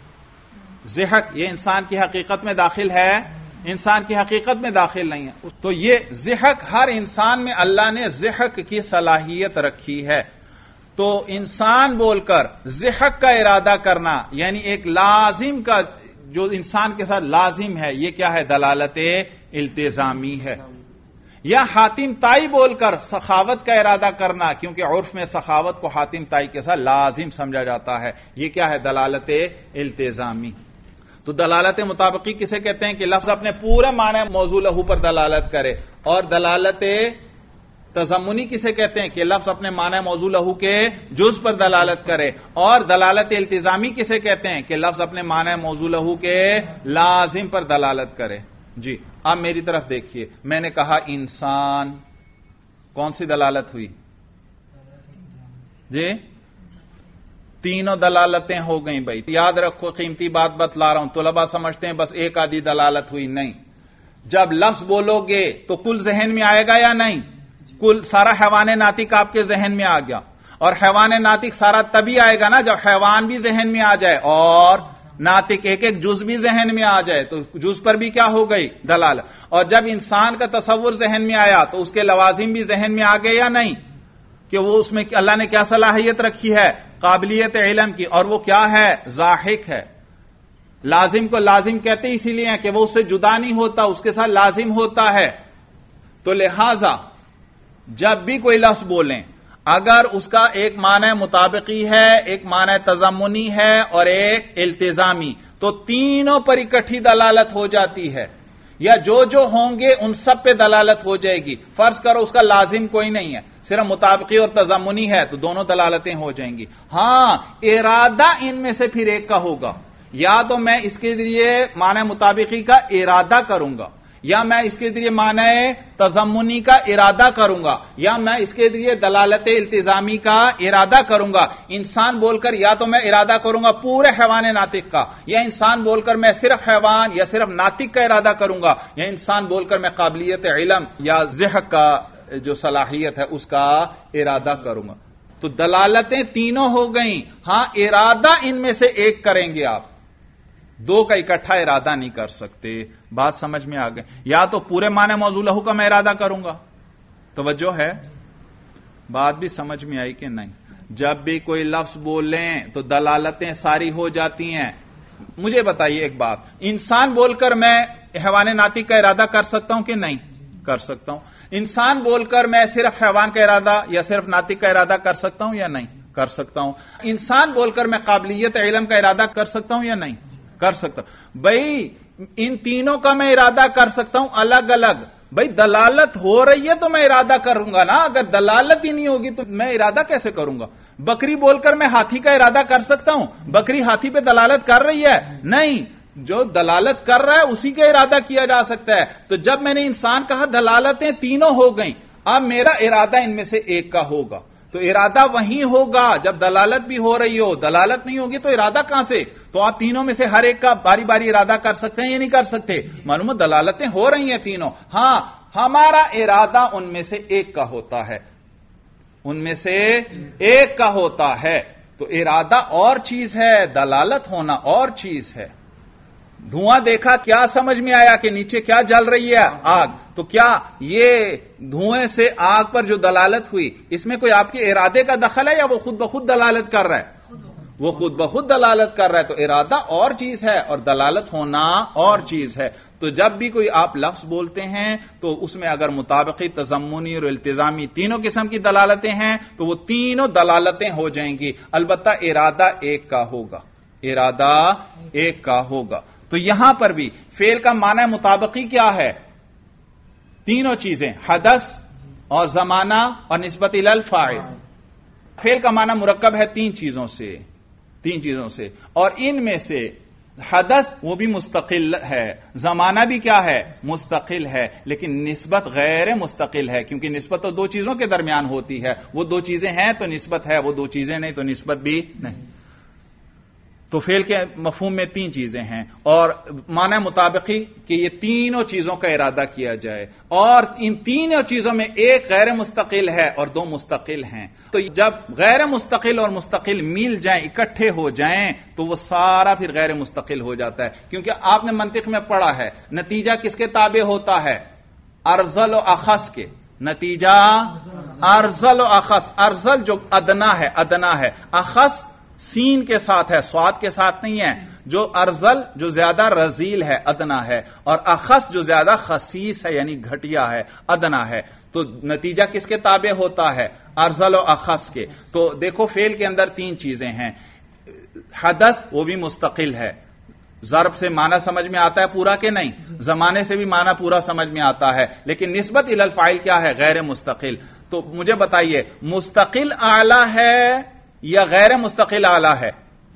ضحک. یہ انسان کی حقیقت میں داخل ہے؟ انسان کی حقیقت میں داخل نہیں ہے. تو یہ ضحک ہر انسان میں اللہ نے ضحک کی صلاحیت رکھی ہے. تو انسان بول کر ضحک کا ارادہ کرنا یعنی ایک لازم کا جو انسان کے ساتھ لازم ہے یہ کیا ہے؟ دلالت التزامی ہے. یا حاتم تائی بول کر سخاوت کا ارادہ کرنا کیونکہ عرف میں سخاوت کو حاتم تائی کے ساتھ لازم سمجھا جاتا ہے یہ کیا ہے؟ دلالت التزامی. تو دلالت مطابقی کسے کہتے ہیں؟ کہ لفظ اپنے پورے معنی موضوع لہو پر دلالت کرے. اور دلالت تضمنی کسے کہتے ہیں؟ کہ لفظ اپنے معنی موضوع لہو کے جز پر دلالت کرے. اور دلالت التزامی کسے کہتے ہیں؟ کہ لفظ اپنے معنی موضوع لہو کے لازم پر دلالت کرے. جی اب میری طرف دیکھیے، میں نے کہا انسان، کون سی دلالت ہوئی؟ جی تینوں دلالتیں ہو گئیں. بھائی یاد رکھو، قیمتی بات بتلا رہا ہوں. طلباء سمجھتے ہیں بس ایک آدھی دلالت ہوئی، نہیں. جب لفظ بولو گے تو کل ذہن میں آئے گا یا نہیں؟ کل سارا حیوان ناطق آپ کے ذہن میں آ گیا. اور حیوان ناطق سارا تبھی آئے گا نا جب حیوان بھی ذہن میں آ جائے اور ناطق ایک ایک جز بھی ذہن میں آ جائے. تو جز پر بھی کیا ہو گئی؟ دلالت. اور جب انسان کا تصور ذہن میں آیا تو اس کے لوازم بھی ذہن میں آ گئے یا نہیں؟ کہ وہ اس میں اللہ نے کیا صلاحیت رکھی ہے؟ قابلیت علم کی. اور وہ کیا ہے؟ ضاحک ہے. لازم کو لازم کہتے اسی لیے ہیں کہ وہ اس سے جدا نہیں ہوتا، اس کے ساتھ لازم ہوتا ہے. تو لہذا جب بھی کوئی لفظ بولیں اگر اس کا ایک معنی مطابقی ہے، ایک معنی تضمنی ہے اور ایک التزامی تو تینوں پر اکٹھی دلالت ہو جاتی ہے. یا جو جو ہوں گے ان سب پہ دلالت ہو جائے گی. فرض کرو اس کا لازم کوئی نہیں ہے، صرف مطابقی اور تضمنی ہے تو دونوں دلالتیں ہو جائیں گی. ہاں ارادہ ان میں سے پھر ایک کا ہوگا. یا تو میں اس کے ذریعے معنی مطابقی کا ارادہ کروں گا, یا میں اس کے ذریعے معنی تضمنی کا ارادہ کروں گا, یا میں اس کے ذریعے دلالت التزامی کا ارادہ کروں گا. انسان بول کر یا تو میں ارادہ کروں گا پورے حیوان ناطق کا, یا انسان بول کر میں صرف حیوان یا صرف ناطق کا ارادہ کروں گا, یا انسان بول کر میں قابلیت علم یا ذہن کا جو صلاحیت ہے اس کا ارادہ کروں گا. تو دلالتیں تینوں ہو گئیں. ہاں ارادہ ان میں سے ایک کریں گے آپ, دو کا اکٹھا ارادہ نہیں کر سکتے. بات سمجھ میں آ گئی؟ یا تو پورے معنی موضوع لہو کا میں ارادہ کروں گا. توجہ ہے؟ بات بھی سمجھ میں آئی کہ نہیں؟ جب بھی کوئی لفظ بول لیں تو دلالتیں ساری ہو جاتی ہیں. مجھے بتائیے ایک بات, انسان بول کر میں حیوان ناطق کا ارادہ کر سکتا ہوں کہ نہیں کر سکتا ہوں؟ انسان بول کر میں صرف حیوان کا ارادہ یا صرف ناطق کا ارادہ کر سکتا ہوں یا نہیں کر سکتا ہوں؟ انسان بول کر میں قابلیت علم کا ارادہ کر سکتا ہوں یا نہیں کر سکتا ہوں؟ بھائی ان تینوں کا میں ارادہ کر سکتا ہوں الگ الگ. بھائی دلالت ہو رہی ہے تو میں ارادہ کروں گا نا, اگر دلالت ہی نہیں ہوگی تو میں ارادہ کیسے کروں گا؟ بکری بول کر میں ہاتھی کا ارادہ کر سکتا ہوں, بکری ہاتھی پہ دلالت کر رہی ہے؟ نہیں, جو دلالت کر رہا ہے اسی کا ارادہ کیا جا سکتا ہے. تو جب میں نے انسان کہا دلالتیں تینوں ہو گئیں, اب میرا ارادہ ان میں سے ایک کا ہوگا. تو ارادہ وہیں ہوگا جب دلالت بھی ہو رہی ہو. دلالت نہیں ہوگی تو ارادہ کہاں سے؟ تو آپ تینوں میں سے ہر ایک کا باری باری ارادہ کر سکتے ہیں یا نہیں کر سکتے؟ معلوم دلالتیں ہو رہی ہیں تینوں. ہاں ہمارا ارادہ ان میں سے ایک کا ہوتا ہے, ان میں سے ایک کا ہوتا ہے. تو ارادہ اور چیز ہے, دلالت ہونا اور چیز ہے. دھواں دیکھا, کیا سمجھ میں آیا کہ نیچے کیا جل رہی ہے؟ آگ. تو کیا یہ دھوئیں سے آگ پر جو دلالت ہوئی اس میں کوئی آپ کے ارادے کا دخل ہے یا وہ خود بخود دلالت کر رہا ہے؟ وہ خود بخود دلالت کر رہا ہے. تو ارادہ اور چیز ہے اور دلالت ہونا اور چیز ہے. تو جب بھی کوئی آپ لفظ بولتے ہیں تو اس میں اگر مطابقی, تضمنی اور التزامی تینوں قسم کی دلالتیں ہیں تو وہ تینوں دلالتیں ہو جائیں گی. البتہ ارادہ ایک کا ہوگا, ارادہ ایک کا ہوگا. تو یہاں پر بھی فعل کا معنی مطابقی کیا ہے؟ تینوں چیزیں, حدث اور زمانہ اور نسبت الی الفاعل. فعل کا معنی مرکب ہے تین چیزوں سے, تین چیزوں سے, اور ان میں سے حدث وہ بھی مستقل ہے, زمانہ بھی کیا ہے؟ مستقل ہے, لیکن نسبت غیر مستقل ہے, کیونکہ نسبت تو دو چیزوں کے درمیان ہوتی ہے. وہ دو چیزیں ہیں تو نسبت ہے, وہ دو چیزیں نہیں تو نسبت بھی نہیں. تو فعل کے مفہوم میں تین چیزیں ہیں, اور معنی مطابقی کہ یہ تینوں چیزوں کا ارادہ کیا جائے, اور ان تینوں چیزوں میں ایک غیر مستقل ہے اور دو مستقل ہیں. تو جب غیر مستقل اور مستقل مل جائیں, اکٹھے ہو جائیں, تو وہ سارا پھر غیر مستقل ہو جاتا ہے. کیونکہ آپ نے منطق میں پڑھا ہے نتیجہ کس کے تابع ہوتا ہے؟ ارذل و اخص کے. نتیجہ ارذل و اخص, ارذل جو ادنا ہے, ادنا ہے, اخص سین کے ساتھ ہے, سواد کے ساتھ نہیں ہے. جو ارذل جو زیادہ رذیل ہے, ادنا ہے, اور اخص جو زیادہ خسیس ہے یعنی گھٹیا ہے, ادنا ہے. تو نتیجہ کس کے تابع ہوتا ہے؟ ارذل و اخص کے. تو دیکھو فعل کے اندر تین چیزیں ہیں. حدث وہ بھی مستقل ہے, ضرب سے معنی سمجھ میں آتا ہے پورا کہ نہیں, زمانے سے بھی معنی پورا سمجھ میں آتا ہے, لیکن نسبت الی الفاعل کیا ہے؟ غیر مستقل. تو مجھے بتائیے مستقل اعلی ہے یا غیر مستقل اعلی ہے؟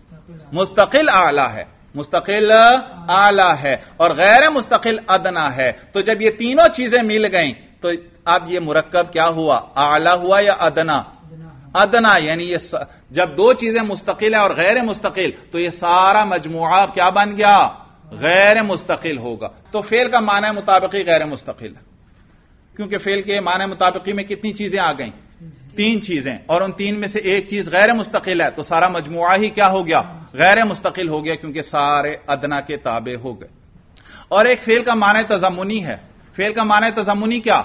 مستقل اعلی ہے, مستقل اعلی ہے, اور غیر مستقل ادنا ہے. تو جب یہ تینوں چیزیں مل گئیں تو اب یہ مرکب کیا ہوا؟ اعلی ہوا یا ادنا؟ ادنا. یعنی یہ س... جب دو چیزیں مستقل ہیں اور غیر مستقل تو یہ سارا مجموعہ کیا بن گیا؟ غیر مستقل ہوگا. تو فعل کا معنی مطابقی غیر مستقل ہے, کیونکہ فعل کے معنی مطابقی میں کتنی چیزیں آ گئیں؟ تین چیزیں, اور ان تین میں سے ایک چیز غیر مستقل ہے, تو سارا مجموعہ ہی کیا ہو گیا؟ غیر مستقل ہو گیا, کیونکہ سارے ادنا کے تابع ہو گئے. اور ایک فعل کا معنی تضمنی ہے. فعل کا معنی تضمنی کیا؟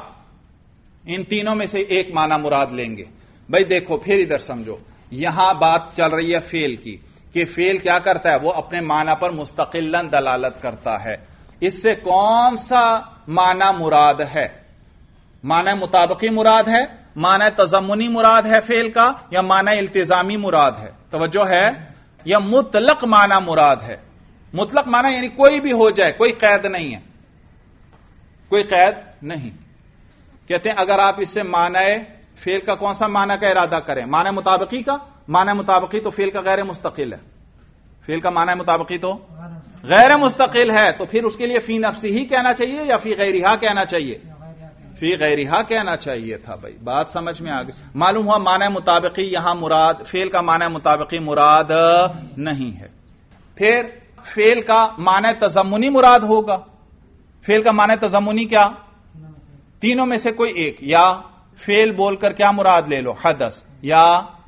ان تینوں میں سے ایک معنی مراد لیں گے. بھائی دیکھو پھر ادھر سمجھو, یہاں بات چل رہی ہے فعل کی کہ فعل کیا کرتا ہے؟ وہ اپنے معنی پر مستقلاً دلالت کرتا ہے. اس سے کون سا معنی مراد ہے؟ معنی مطابقی مراد ہے, معنی تضمنی مراد ہے فعل کا, یا معنی التزامی مراد ہے؟ توجہ ہے, یا مطلق معنی مراد ہے؟ مطلق معنی یعنی کوئی بھی ہو جائے, کوئی قید نہیں ہے, کوئی قید نہیں. کہتے ہیں اگر آپ اس سے معنی فعل کا کون سا معنی کا ارادہ کریں؟ معنی مطابقی کا. معنی مطابقی تو فعل کا غیر مستقل ہے. فعل کا معنی مطابقی تو غیر مستقل ہے، تو پھر اس کے لیے فی نفسی ہی کہنا چاہیے یا فی غیرہا کہنا چاہیے؟ فی غیرہا کہنا چاہیے تھا. بھائی بات سمجھ میں آ گئی. معلوم ہوا معنی مطابقی یہاں مراد فعل کا معنی مطابقی مراد نہیں ہے. پھر فعل کا معنی تضمنی مراد ہوگا. فعل کا معنی تضمنی کیا؟ تینوں میں سے کوئی ایک. یا فعل بول کر کیا مراد لے لو؟ حدث یا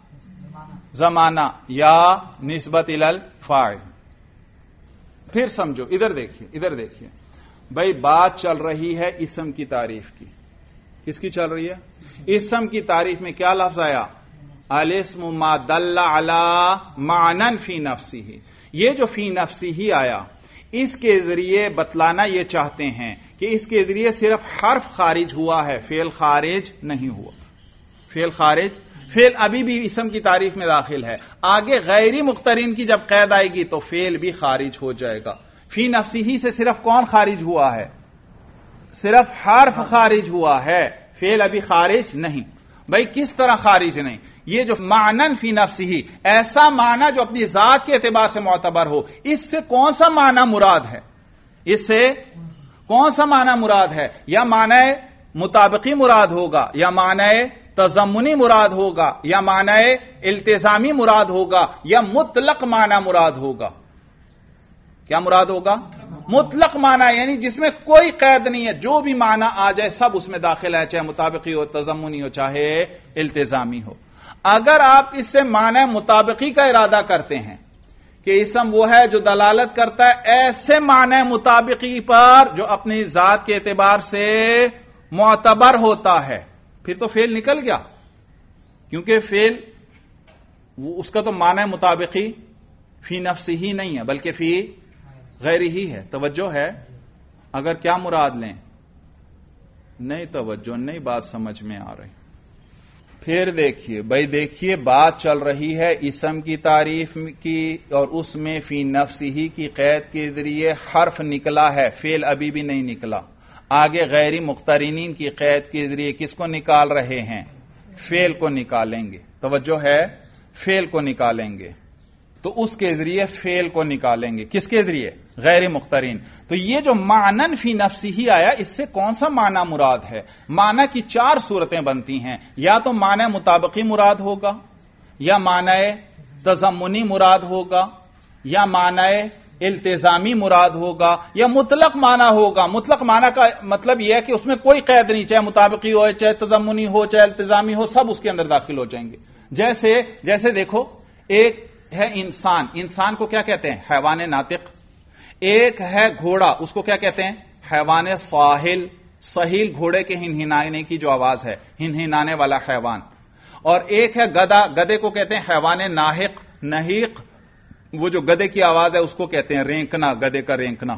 زمانہ یا نسبت الی الفاعل. پھر سمجھو، ادھر دیکھیے ادھر دیکھیے بھائی، بات چل رہی ہے اسم کی تعریف کی. کس کی چل رہی ہے؟ اسم کی تعریف میں کیا لفظ آیا؟ الاسم ما دل علی معنی فی نفسہ. یہ جو فی نفسہ آیا، اس کے ذریعے بتلانا یہ چاہتے ہیں کہ اس کے ذریعے صرف حرف خارج ہوا ہے، فعل خارج نہیں ہوا. فعل خارج، فعل ابھی بھی اسم کی تعریف میں داخل ہے. آگے غیری مقترن کی جب قید آئے گی تو فعل بھی خارج ہو جائے گا. فی نفسی سے صرف کون خارج ہوا ہے؟ صرف حرف خارج ہوا ہے، فعل ابھی خارج نہیں. بھائی کس طرح خارج نہیں؟ یہ جو معنن فی نفسی، ایسا معنی جو اپنی ذات کے اعتبار سے معتبر ہو، اس سے کون سا معنی مراد ہے؟ اس سے کون سا معنی مراد ہے؟ یا معنی مطابقی مراد ہوگا، یا معنی تضمنی مراد ہوگا، یا معنی التزامی مراد ہوگا، یا مطلق معنی مراد ہوگا؟ کیا مراد ہوگا؟ مطلق معنی، یعنی جس میں کوئی قید نہیں ہے، جو بھی معنی آ جائے سب اس میں داخل ہے، چاہے مطابقی ہو، تضمنی ہو، چاہے التزامی ہو. اگر آپ اس سے معنی مطابقی کا ارادہ کرتے ہیں کہ اسم وہ ہے جو دلالت کرتا ہے ایسے معنی مطابقی پر جو اپنی ذات کے اعتبار سے معتبر ہوتا ہے، پھر تو فعل نکل گیا. کیونکہ فعل اس کا تو معنی مطابقی فی نفسی ہی نہیں ہے بلکہ فی غیر ہی ہے. توجہ ہے؟ اگر کیا مراد لیں؟ نہیں توجہ نہیں، بات سمجھ میں آ رہی. پھر دیکھیے بھائی، دیکھیے بات چل رہی ہے اسم کی تعریف کی، اور اس میں فی نفسی ہی کی قید کے ذریعے حرف نکلا ہے، فعل ابھی بھی نہیں نکلا. آگے غیری مقترنین کی قید کے ذریعے کس کو نکال رہے ہیں؟ فعل کو نکالیں گے. توجہ ہے؟ فعل کو نکالیں گے، تو اس کے ذریعے فعل کو نکالیں گے. کس کے ذریعے؟ غیر مقترن. تو یہ جو معنن فی نفسی ہی آیا، اس سے کون سا معنی مراد ہے؟ معنی کی چار صورتیں بنتی ہیں. یا تو معنی مطابقی مراد ہوگا، یا معنی تضمنی مراد ہوگا، یا معنی التزامی مراد ہوگا، یا مطلق معنی ہوگا. مطلق معنی کا مطلب یہ ہے کہ اس میں کوئی قید نہیں، چاہے مطابقی ہو، چاہے تضمنی ہو، چاہے التزامی ہو، سب اس کے اندر داخل ہو جائیں گے. جیسے جیسے دیکھو، ایک ہے انسان. انسان کو کیا کہتے ہیں؟ حیوان ناطق. ایک ہے گھوڑا، اس کو کیا کہتے ہیں؟ حیوان ساحل. سہیل گھوڑے کے ہنہنانے کی جو آواز ہے، ہنہنانے والا حیوان. اور ایک ہے گدا. گدے کو کہتے ہیں حیوان ناحق. نحیق وہ جو گدے کی آواز ہے اس کو کہتے ہیں رینکنا، گدے کا رینکنا.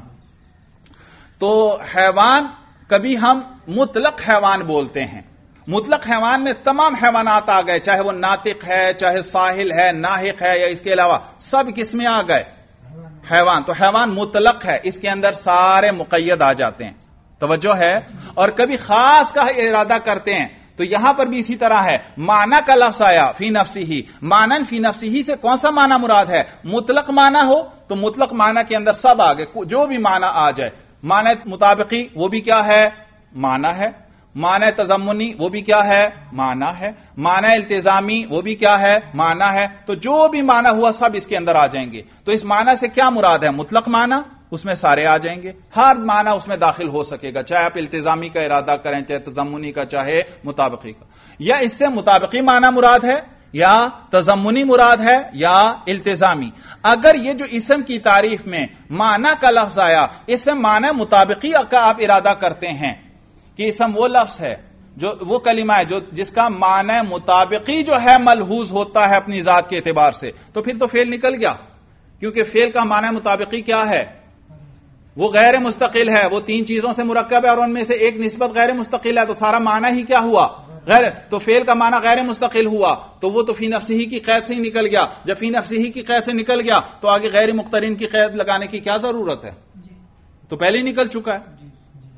تو حیوان کبھی ہم مطلق حیوان بولتے ہیں. مطلق حیوان میں تمام حیوانات آ گئے، چاہے وہ ناطق ہے، چاہے ساحل ہے، ناحق ہے، یا اس کے علاوہ سب کس میں آ گئے؟ حیوان. تو حیوان مطلق ہے، اس کے اندر سارے مقید آ جاتے ہیں. توجہ ہے؟ اور کبھی خاص کا ارادہ کرتے ہیں تو یہاں پر بھی اسی طرح ہے. معنی کا لفظ آیا فی نفسی ہی، معنن فی نفسی ہی سے کون سا معنی مراد ہے؟ مطلق معنی ہو تو مطلق معنی کے اندر سب آ گئے، جو بھی معنی آ جائے. معنی مطابقی وہ بھی کیا ہے؟ معنی ہے. معنی تضمنی وہ بھی کیا ہے؟ معنی ہے. معنی التزامی وہ بھی کیا ہے؟ معنی ہے. تو جو بھی معنی ہوا سب اس کے اندر آ جائیں گے. تو اس معنی سے کیا مراد ہے؟ مطلق معنی، اس میں سارے آ جائیں گے. ہر معنی اس میں داخل ہو سکے گا، چاہے آپ التزامی کا ارادہ کریں، چاہے تضمنی کا، چاہے مطابقی کا. یا اس سے مطابقی معنی مراد ہے، یا تضمنی مراد ہے، یا التزامی. اگر یہ جو اسم کی تعریف میں معنی کا لفظ آیا، اس سے معنی مطابقی کا آپ ارادہ کرتے ہیں کہ اسم وہ لفظ ہے، جو وہ کلمہ ہے جو جس کا معنی مطابقی جو ہے ملحوظ ہوتا ہے اپنی ذات کے اعتبار سے، تو پھر تو فعل نکل گیا. کیونکہ فعل کا معنی مطابقی کیا ہے؟ وہ غیر مستقل ہے. وہ تین چیزوں سے مرکب ہے اور ان میں سے ایک نسبت غیر مستقل ہے، تو سارا معنی ہی کیا ہوا؟ غیر. تو فعل کا معنی غیر مستقل ہوا تو وہ تو فی نفسی ہی کی قید سے ہی نکل گیا. جب فی نفسی ہی کی قید سے نکل گیا تو آگے غیر مقترن کی قید لگانے کی کیا ضرورت ہے؟ تو پہلے ہی نکل چکا ہے.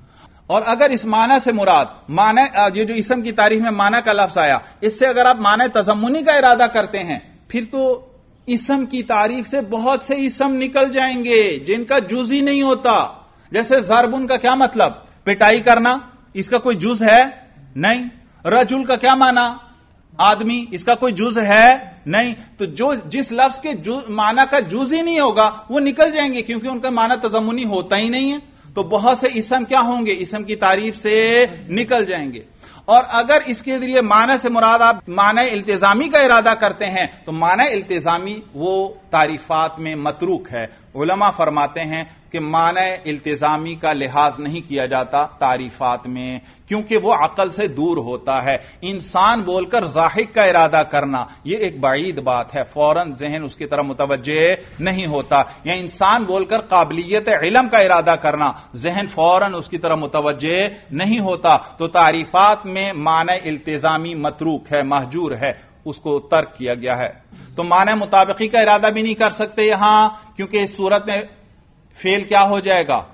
اور اگر اس معنی سے مراد معنی یہ جو اسم کی تعریف میں معنی کا لفظ آیا، اس سے اگر آپ معنی تضمنی کا ارادہ کرتے ہیں، پھر تو اسم کی تعریف سے بہت سے اسم نکل جائیں گے جن کا جز ہی نہیں ہوتا. جیسے ضربن کا کیا مطلب؟ پٹائی کرنا. اس کا کوئی جز ہے نہیں. رجل کا کیا معنی؟ آدمی. اس کا کوئی جز ہے نہیں. تو جو جس لفظ کے معنی کا جز ہی نہیں ہوگا وہ نکل جائیں گے، کیونکہ ان کا معنی تضمنی ہوتا ہی نہیں ہے. تو بہت سے اسم کیا ہوں گے؟ اسم کی تعریف سے نکل جائیں گے. اور اگر اس کے ذریعے معنی سے مراد آپ معنی التزامی کا ارادہ کرتے ہیں تو معنی التزامی وہ تعریفات میں متروک ہے. علماء فرماتے ہیں کہ معنی التزامی کا لحاظ نہیں کیا جاتا تعریفات میں، کیونکہ وہ عقل سے دور ہوتا ہے. انسان بول کر ضاحک کا ارادہ کرنا یہ ایک بعید بات ہے، فوراً ذہن اس کی طرف متوجہ نہیں ہوتا. یا انسان بول کر قابلیت علم کا ارادہ کرنا، ذہن فوراً اس کی طرف متوجہ نہیں ہوتا. تو تعریفات میں معنی التزامی متروک ہے، محجور ہے، اس کو ترک کیا گیا ہے. تو معنی مطابقی کا ارادہ بھی نہیں کر سکتے یہاں، کیونکہ اس صورت میں فعل کیا ہو جائے گا؟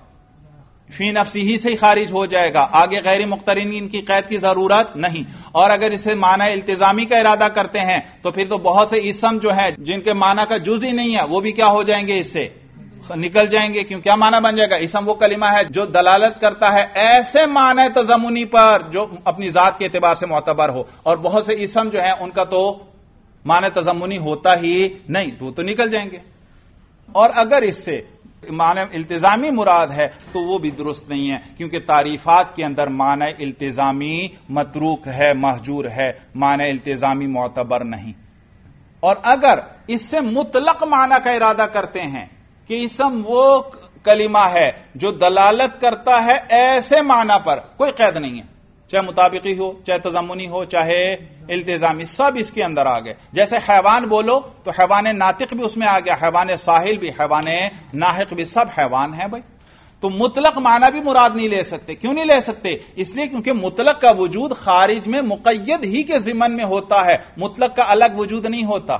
فی نفسی ہی سے ہی خارج ہو جائے گا، آگے غیر مقترنین کی قید کی ضرورت نہیں. اور اگر اسے معنی التزامی کا ارادہ کرتے ہیں تو پھر تو بہت سے اسم جو ہیں جن کے معنی کا جز ہی نہیں ہے وہ بھی کیا ہو جائیں گے؟ اس سے نکل جائیں گے. کیوں؟ کیا معنی بن جائے گا؟ اسم وہ کلمہ ہے جو دلالت کرتا ہے ایسے معنی تضمنی پر جو اپنی ذات کے اعتبار سے معتبر ہو، اور بہت سے اسم جو ہیں ان کا تو معنی تضمنی ہوتا ہی نہیں، تو وہ تو نکل جائیں گے. اور اگر اس سے معنی التزامی مراد ہے تو وہ بھی درست نہیں ہے، کیونکہ تعریفات کے اندر معنی التزامی متروک ہے، محجور ہے، معنی التزامی معتبر نہیں. اور اگر اس سے مطلق معنی کا ارادہ کرتے ہیں کہ اسم وہ کلمہ ہے جو دلالت کرتا ہے ایسے معنی پر، کوئی قید نہیں ہے، چاہے مطابقی ہو، چاہے تضمنی ہو، چاہے التزامی، سب اس کے اندر آ گئے. جیسے حیوان بولو تو حیوان ناطق بھی اس میں آ گیا، حیوان ساحل بھی، حیوان ناحق بھی، سب حیوان ہیں بھائی. تو مطلق معنی بھی مراد نہیں لے سکتے. کیوں نہیں لے سکتے؟ اس لیے کیونکہ مطلق کا وجود خارج میں مقید ہی کے ضمن میں ہوتا ہے، مطلق کا الگ وجود نہیں ہوتا.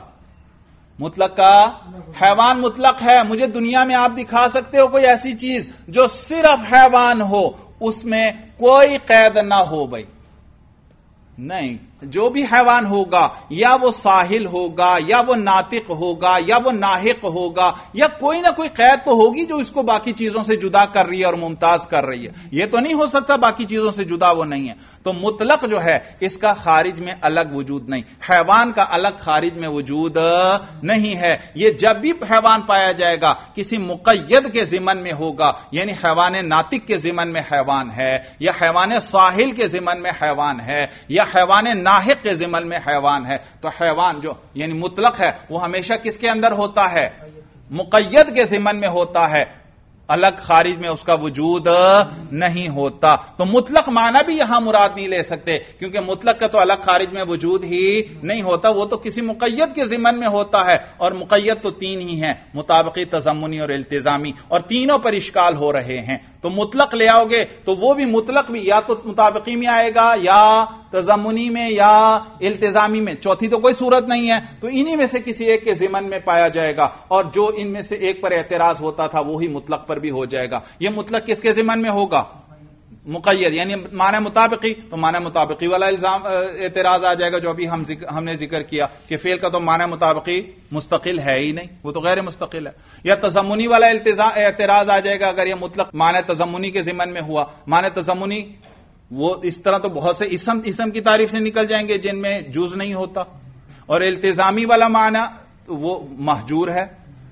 مطلق کا حیوان مطلق ہے، مجھے دنیا میں آپ دکھا سکتے ہو کوئی ایسی چیز جو صرف حیوان ہو، اس میں کوئی قید نہ ہو بھائی؟ نہیں. جو بھی حیوان ہوگا یا وہ ساحل ہوگا یا وہ ناطق ہوگا یا وہ ناحق ہوگا، یا کوئی نہ کوئی قید تو ہوگی جو اس کو باقی چیزوں سے جدا کر رہی ہے اور ممتاز کر رہی ہے. یہ تو نہیں ہو سکتا باقی چیزوں سے جدا وہ نہیں ہے. تو مطلق جو ہے اس کا خارج میں الگ وجود نہیں، حیوان کا الگ خارج میں وجود نہیں ہے. یہ جب بھی حیوان پایا جائے گا کسی مقید کے ضمن میں ہوگا، یعنی حیوان ناطق کے ضمن میں حیوان ہے، یا حیوان ساحل کے ضمن میں حیوان ہے، یا حیوان ناحق کے ضمن میں حیوان ہے. تو حیوان جو یعنی مطلق ہے وہ ہمیشہ کس کے اندر ہوتا ہے؟ مقید کے ضمن میں ہوتا ہے، الگ خارج میں اس کا وجود نہیں ہوتا. تو مطلق معنی بھی یہاں مراد نہیں لے سکتے، کیونکہ مطلق کا تو الگ خارج میں وجود ہی نہیں ہوتا، وہ تو کسی مقید کے ضمن میں ہوتا ہے. اور مقید تو تین ہی ہیں، مطابقی، تضمنی اور التزامی، اور تینوں پر اشکال ہو رہے ہیں. تو مطلق لے آؤ گے تو وہ بھی مطلق بھی یا تو مطابقی میں آئے گا یا تضمنی میں یا التزامی میں، چوتھی تو کوئی صورت نہیں ہے. تو انہی میں سے کسی ایک کے ضمن میں پایا جائے گا، اور جو ان میں سے ایک پر اعتراض ہوتا تھا وہی مطلق پر بھی ہو جائے گا. یہ مطلق کس کے ضمن میں ہوگا؟ مقید، یعنی معنی مطابقی. تو معنی مطابقی والا الزام اعتراض آ جائے گا جو ابھی ہم ذکر ہم نے ذکر کیا کہ فعل کا تو معنی مطابقی مستقل ہے ہی نہیں، وہ تو غیر مستقل ہے. یا تضمنی والا اعتراض آ جائے گا اگر یہ مطلق معنی تضمنی کے ضمن میں ہوا. معنی تضمنی وہ اس طرح تو بہت سے اسم اسم کی تعریف سے نکل جائیں گے جن میں جز نہیں ہوتا. اور التزامی والا معنی وہ محجور ہے.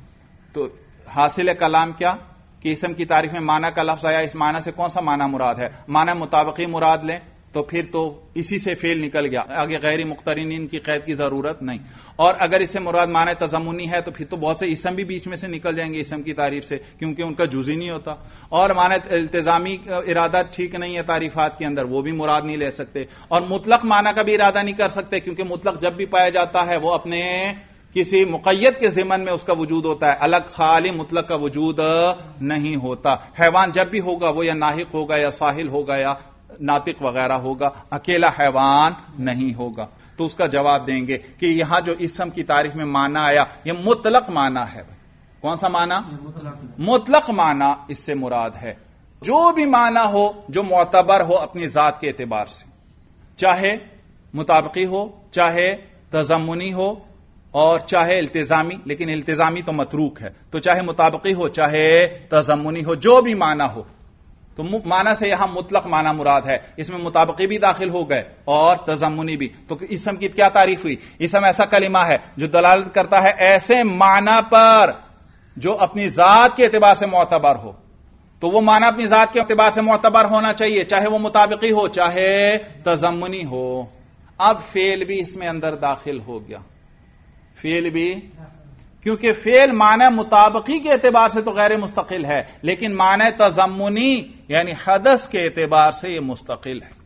تو حاصل کلام کیا کہ اسم کی تعریف میں معنی کا لفظ آیا، اس معنی سے کون سا معنی مراد ہے؟ معنی مطابقی مراد لیں تو پھر تو اسی سے فعل نکل گیا، آگے غیر مقترنین کی قید کی ضرورت نہیں. اور اگر اس سے مراد معنی تضمنی ہے تو پھر تو بہت سے اسم بھی بیچ میں سے نکل جائیں گے اسم کی تعریف سے، کیونکہ ان کا جز ہی نہیں ہوتا. اور معنی التزامی ارادہ ٹھیک نہیں ہے تعریفات کے اندر، وہ بھی مراد نہیں لے سکتے. اور مطلق معنی کا بھی ارادہ نہیں کر سکتے، کیونکہ مطلق جب بھی پایا جاتا ہے وہ اپنے کسی مقید کے ضمن میں اس کا وجود ہوتا ہے، الگ خالی مطلق کا وجود نہیں ہوتا. حیوان جب بھی ہوگا وہ یا ناحق ہوگا یا ساحل ہوگا یا ناطق وغیرہ ہوگا، اکیلا حیوان نہیں ہوگا. تو اس کا جواب دیں گے کہ یہاں جو اسم کی تعریف میں معنی آیا یہ مطلق معنی ہے. کون سا معنی؟ مطلق معنی اس سے مراد ہے. جو بھی معنی ہو جو معتبر ہو اپنی ذات کے اعتبار سے، چاہے مطابقی ہو، چاہے تضمنی ہو، اور چاہے التزامی، لیکن التزامی تو متروک ہے، تو چاہے مطابقی ہو چاہے تضمنی ہو، جو بھی معنی ہو، تو معنی سے یہاں مطلق معنی مراد ہے، اس میں مطابقی بھی داخل ہو گئے اور تضمنی بھی۔ تو اسم کی کیا تعریف ہوئی؟ اسم ایسا کلمہ ہے جو دلالت کرتا ہے ایسے معنی پر جو اپنی ذات کے اعتبار سے معتبر ہو، تو وہ معنی اپنی ذات کے اعتبار سے معتبر ہونا چاہیے، چاہے وہ مطابقی ہو چاہے تضمنی ہو۔ اب فعل بھی اس میں اندر داخل ہو گیا، فعل بھی، کیونکہ فعل معنی مطابقی کے اعتبار سے تو غیر مستقل ہے، لیکن معنی تضمنی یعنی حدث کے اعتبار سے یہ مستقل ہے۔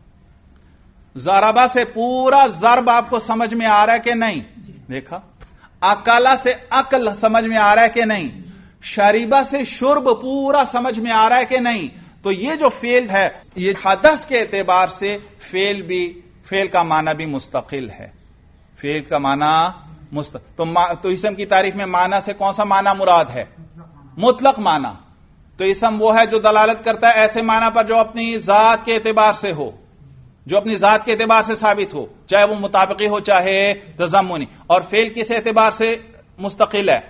ضربہ سے پورا ضرب آپ کو سمجھ میں آ رہا ہے کہ نہیں؟ دیکھا۔ اکلا سے عقل سمجھ میں آ رہا ہے کہ نہیں؟ شریبہ سے شرب پورا سمجھ میں آ رہا ہے کہ نہیں؟ تو یہ جو فعل ہے یہ حدث کے اعتبار سے فعل بھی، فعل کا معنی بھی مستقل ہے، فعل کا معنی مستقل۔ تو, تو اسم کی تعریف میں معنی سے کون سا معنی مراد ہے؟ مطلق معنی۔ تو اسم وہ ہے جو دلالت کرتا ہے ایسے معنی پر جو اپنی ذات کے اعتبار سے ہو، جو اپنی ذات کے اعتبار سے ثابت ہو، چاہے وہ مطابقی ہو چاہے تضمنی۔ اور فعل کس اعتبار سے مستقل ہے؟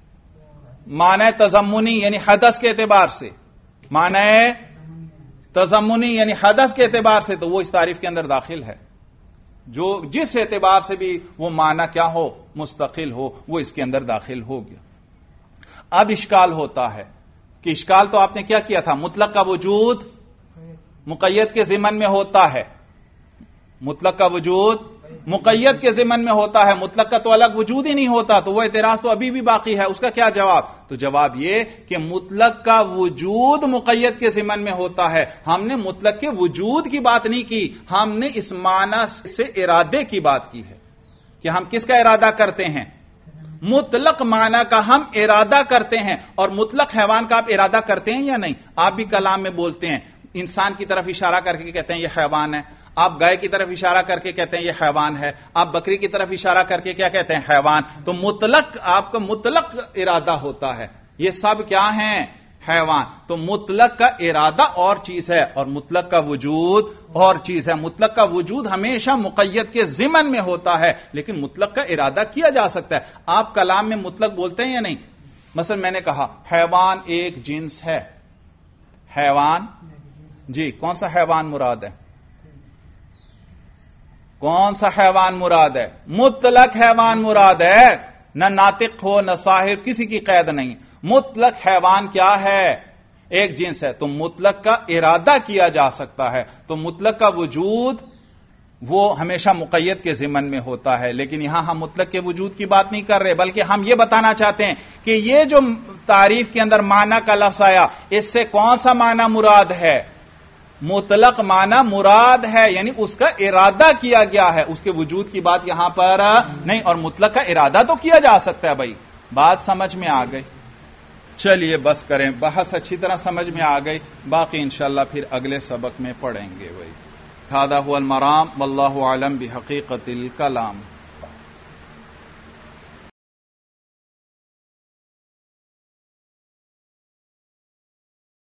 معنی تضمنی یعنی حدث کے اعتبار سے، معنی تضمنی یعنی حدث کے اعتبار سے، تو وہ اس تعریف کے اندر داخل ہے۔ جو جس اعتبار سے بھی وہ معنی کیا ہو، مستقل ہو، وہ اس کے اندر داخل ہو گیا۔ اب اشکال ہوتا ہے کہ اشکال تو آپ نے کیا کیا تھا، مطلق کا وجود مقید کے ضمن میں ہوتا ہے، مطلق کا وجود مقید کے ضمن میں ہوتا ہے، مطلق کا تو الگ وجود ہی نہیں ہوتا، تو وہ اعتراض تو ابھی بھی باقی ہے۔ اس کا کیا جواب؟ تو جواب یہ کہ مطلق کا وجود مقید کے ضمن میں ہوتا ہے۔ ہم نے مطلق کے وجود کی بات نہیں کی، ہم نے اس معنی سے ارادے کی بات کی ہے کہ ہم کس کا ارادہ کرتے ہیں، مطلق معنی کا ہم ارادہ کرتے ہیں۔ اور مطلق حیوان کا آپ ارادہ کرتے ہیں یا نہیں؟ آپ بھی کلام میں بولتے ہیں، انسان کی طرف اشارہ کر کے کہتے ہیں یہ حیوان ہے، آپ گائے کی طرف اشارہ کر کے کہتے ہیں یہ حیوان ہے، آپ بکری کی طرف اشارہ کر کے کیا کہتے ہیں، حیوان۔ تو مطلق آپ کا مطلق ارادہ ہوتا ہے، یہ سب کیا ہیں، حیوان۔ تو مطلق کا ارادہ اور چیز ہے اور مطلق کا وجود اور چیز ہے۔ مطلق کا وجود ہمیشہ مقید کے ضمن میں ہوتا ہے، لیکن مطلق کا ارادہ کیا جا سکتا ہے۔ آپ کلام میں مطلق بولتے ہیں یا نہیں؟ مثلا میں نے کہا حیوان ایک جنس ہے، حیوان، جی کون سا حیوان مراد ہے؟ کون سا حیوان مراد ہے؟ مطلق حیوان مراد ہے، نہ ناطق ہو نہ صاحب، کسی کی قید نہیں۔ مطلق حیوان کیا ہے؟ ایک جنس ہے، تو مطلق کا ارادہ کیا جا سکتا ہے۔ تو مطلق کا وجود وہ ہمیشہ مقید کے ضمن میں ہوتا ہے، لیکن یہاں ہم مطلق کے وجود کی بات نہیں کر رہے، بلکہ ہم یہ بتانا چاہتے ہیں کہ یہ جو تعریف کے اندر معنی کا لفظ آیا، اس سے کون سا معنی مراد ہے؟ مطلق معنی مراد ہے، یعنی اس کا ارادہ کیا گیا ہے، اس کے وجود کی بات یہاں پر نہیں۔ اور مطلق کا ارادہ تو کیا جا سکتا ہے بھائی، بات سمجھ میں آ گئی؟ چلیے بس کریں، بحث اچھی طرح سمجھ میں آ گئی، باقی انشاءاللہ پھر اگلے سبق میں پڑھیں گے بھائی۔ ھذا ھو المرام واللہ اعلم بحقیقت الکلام۔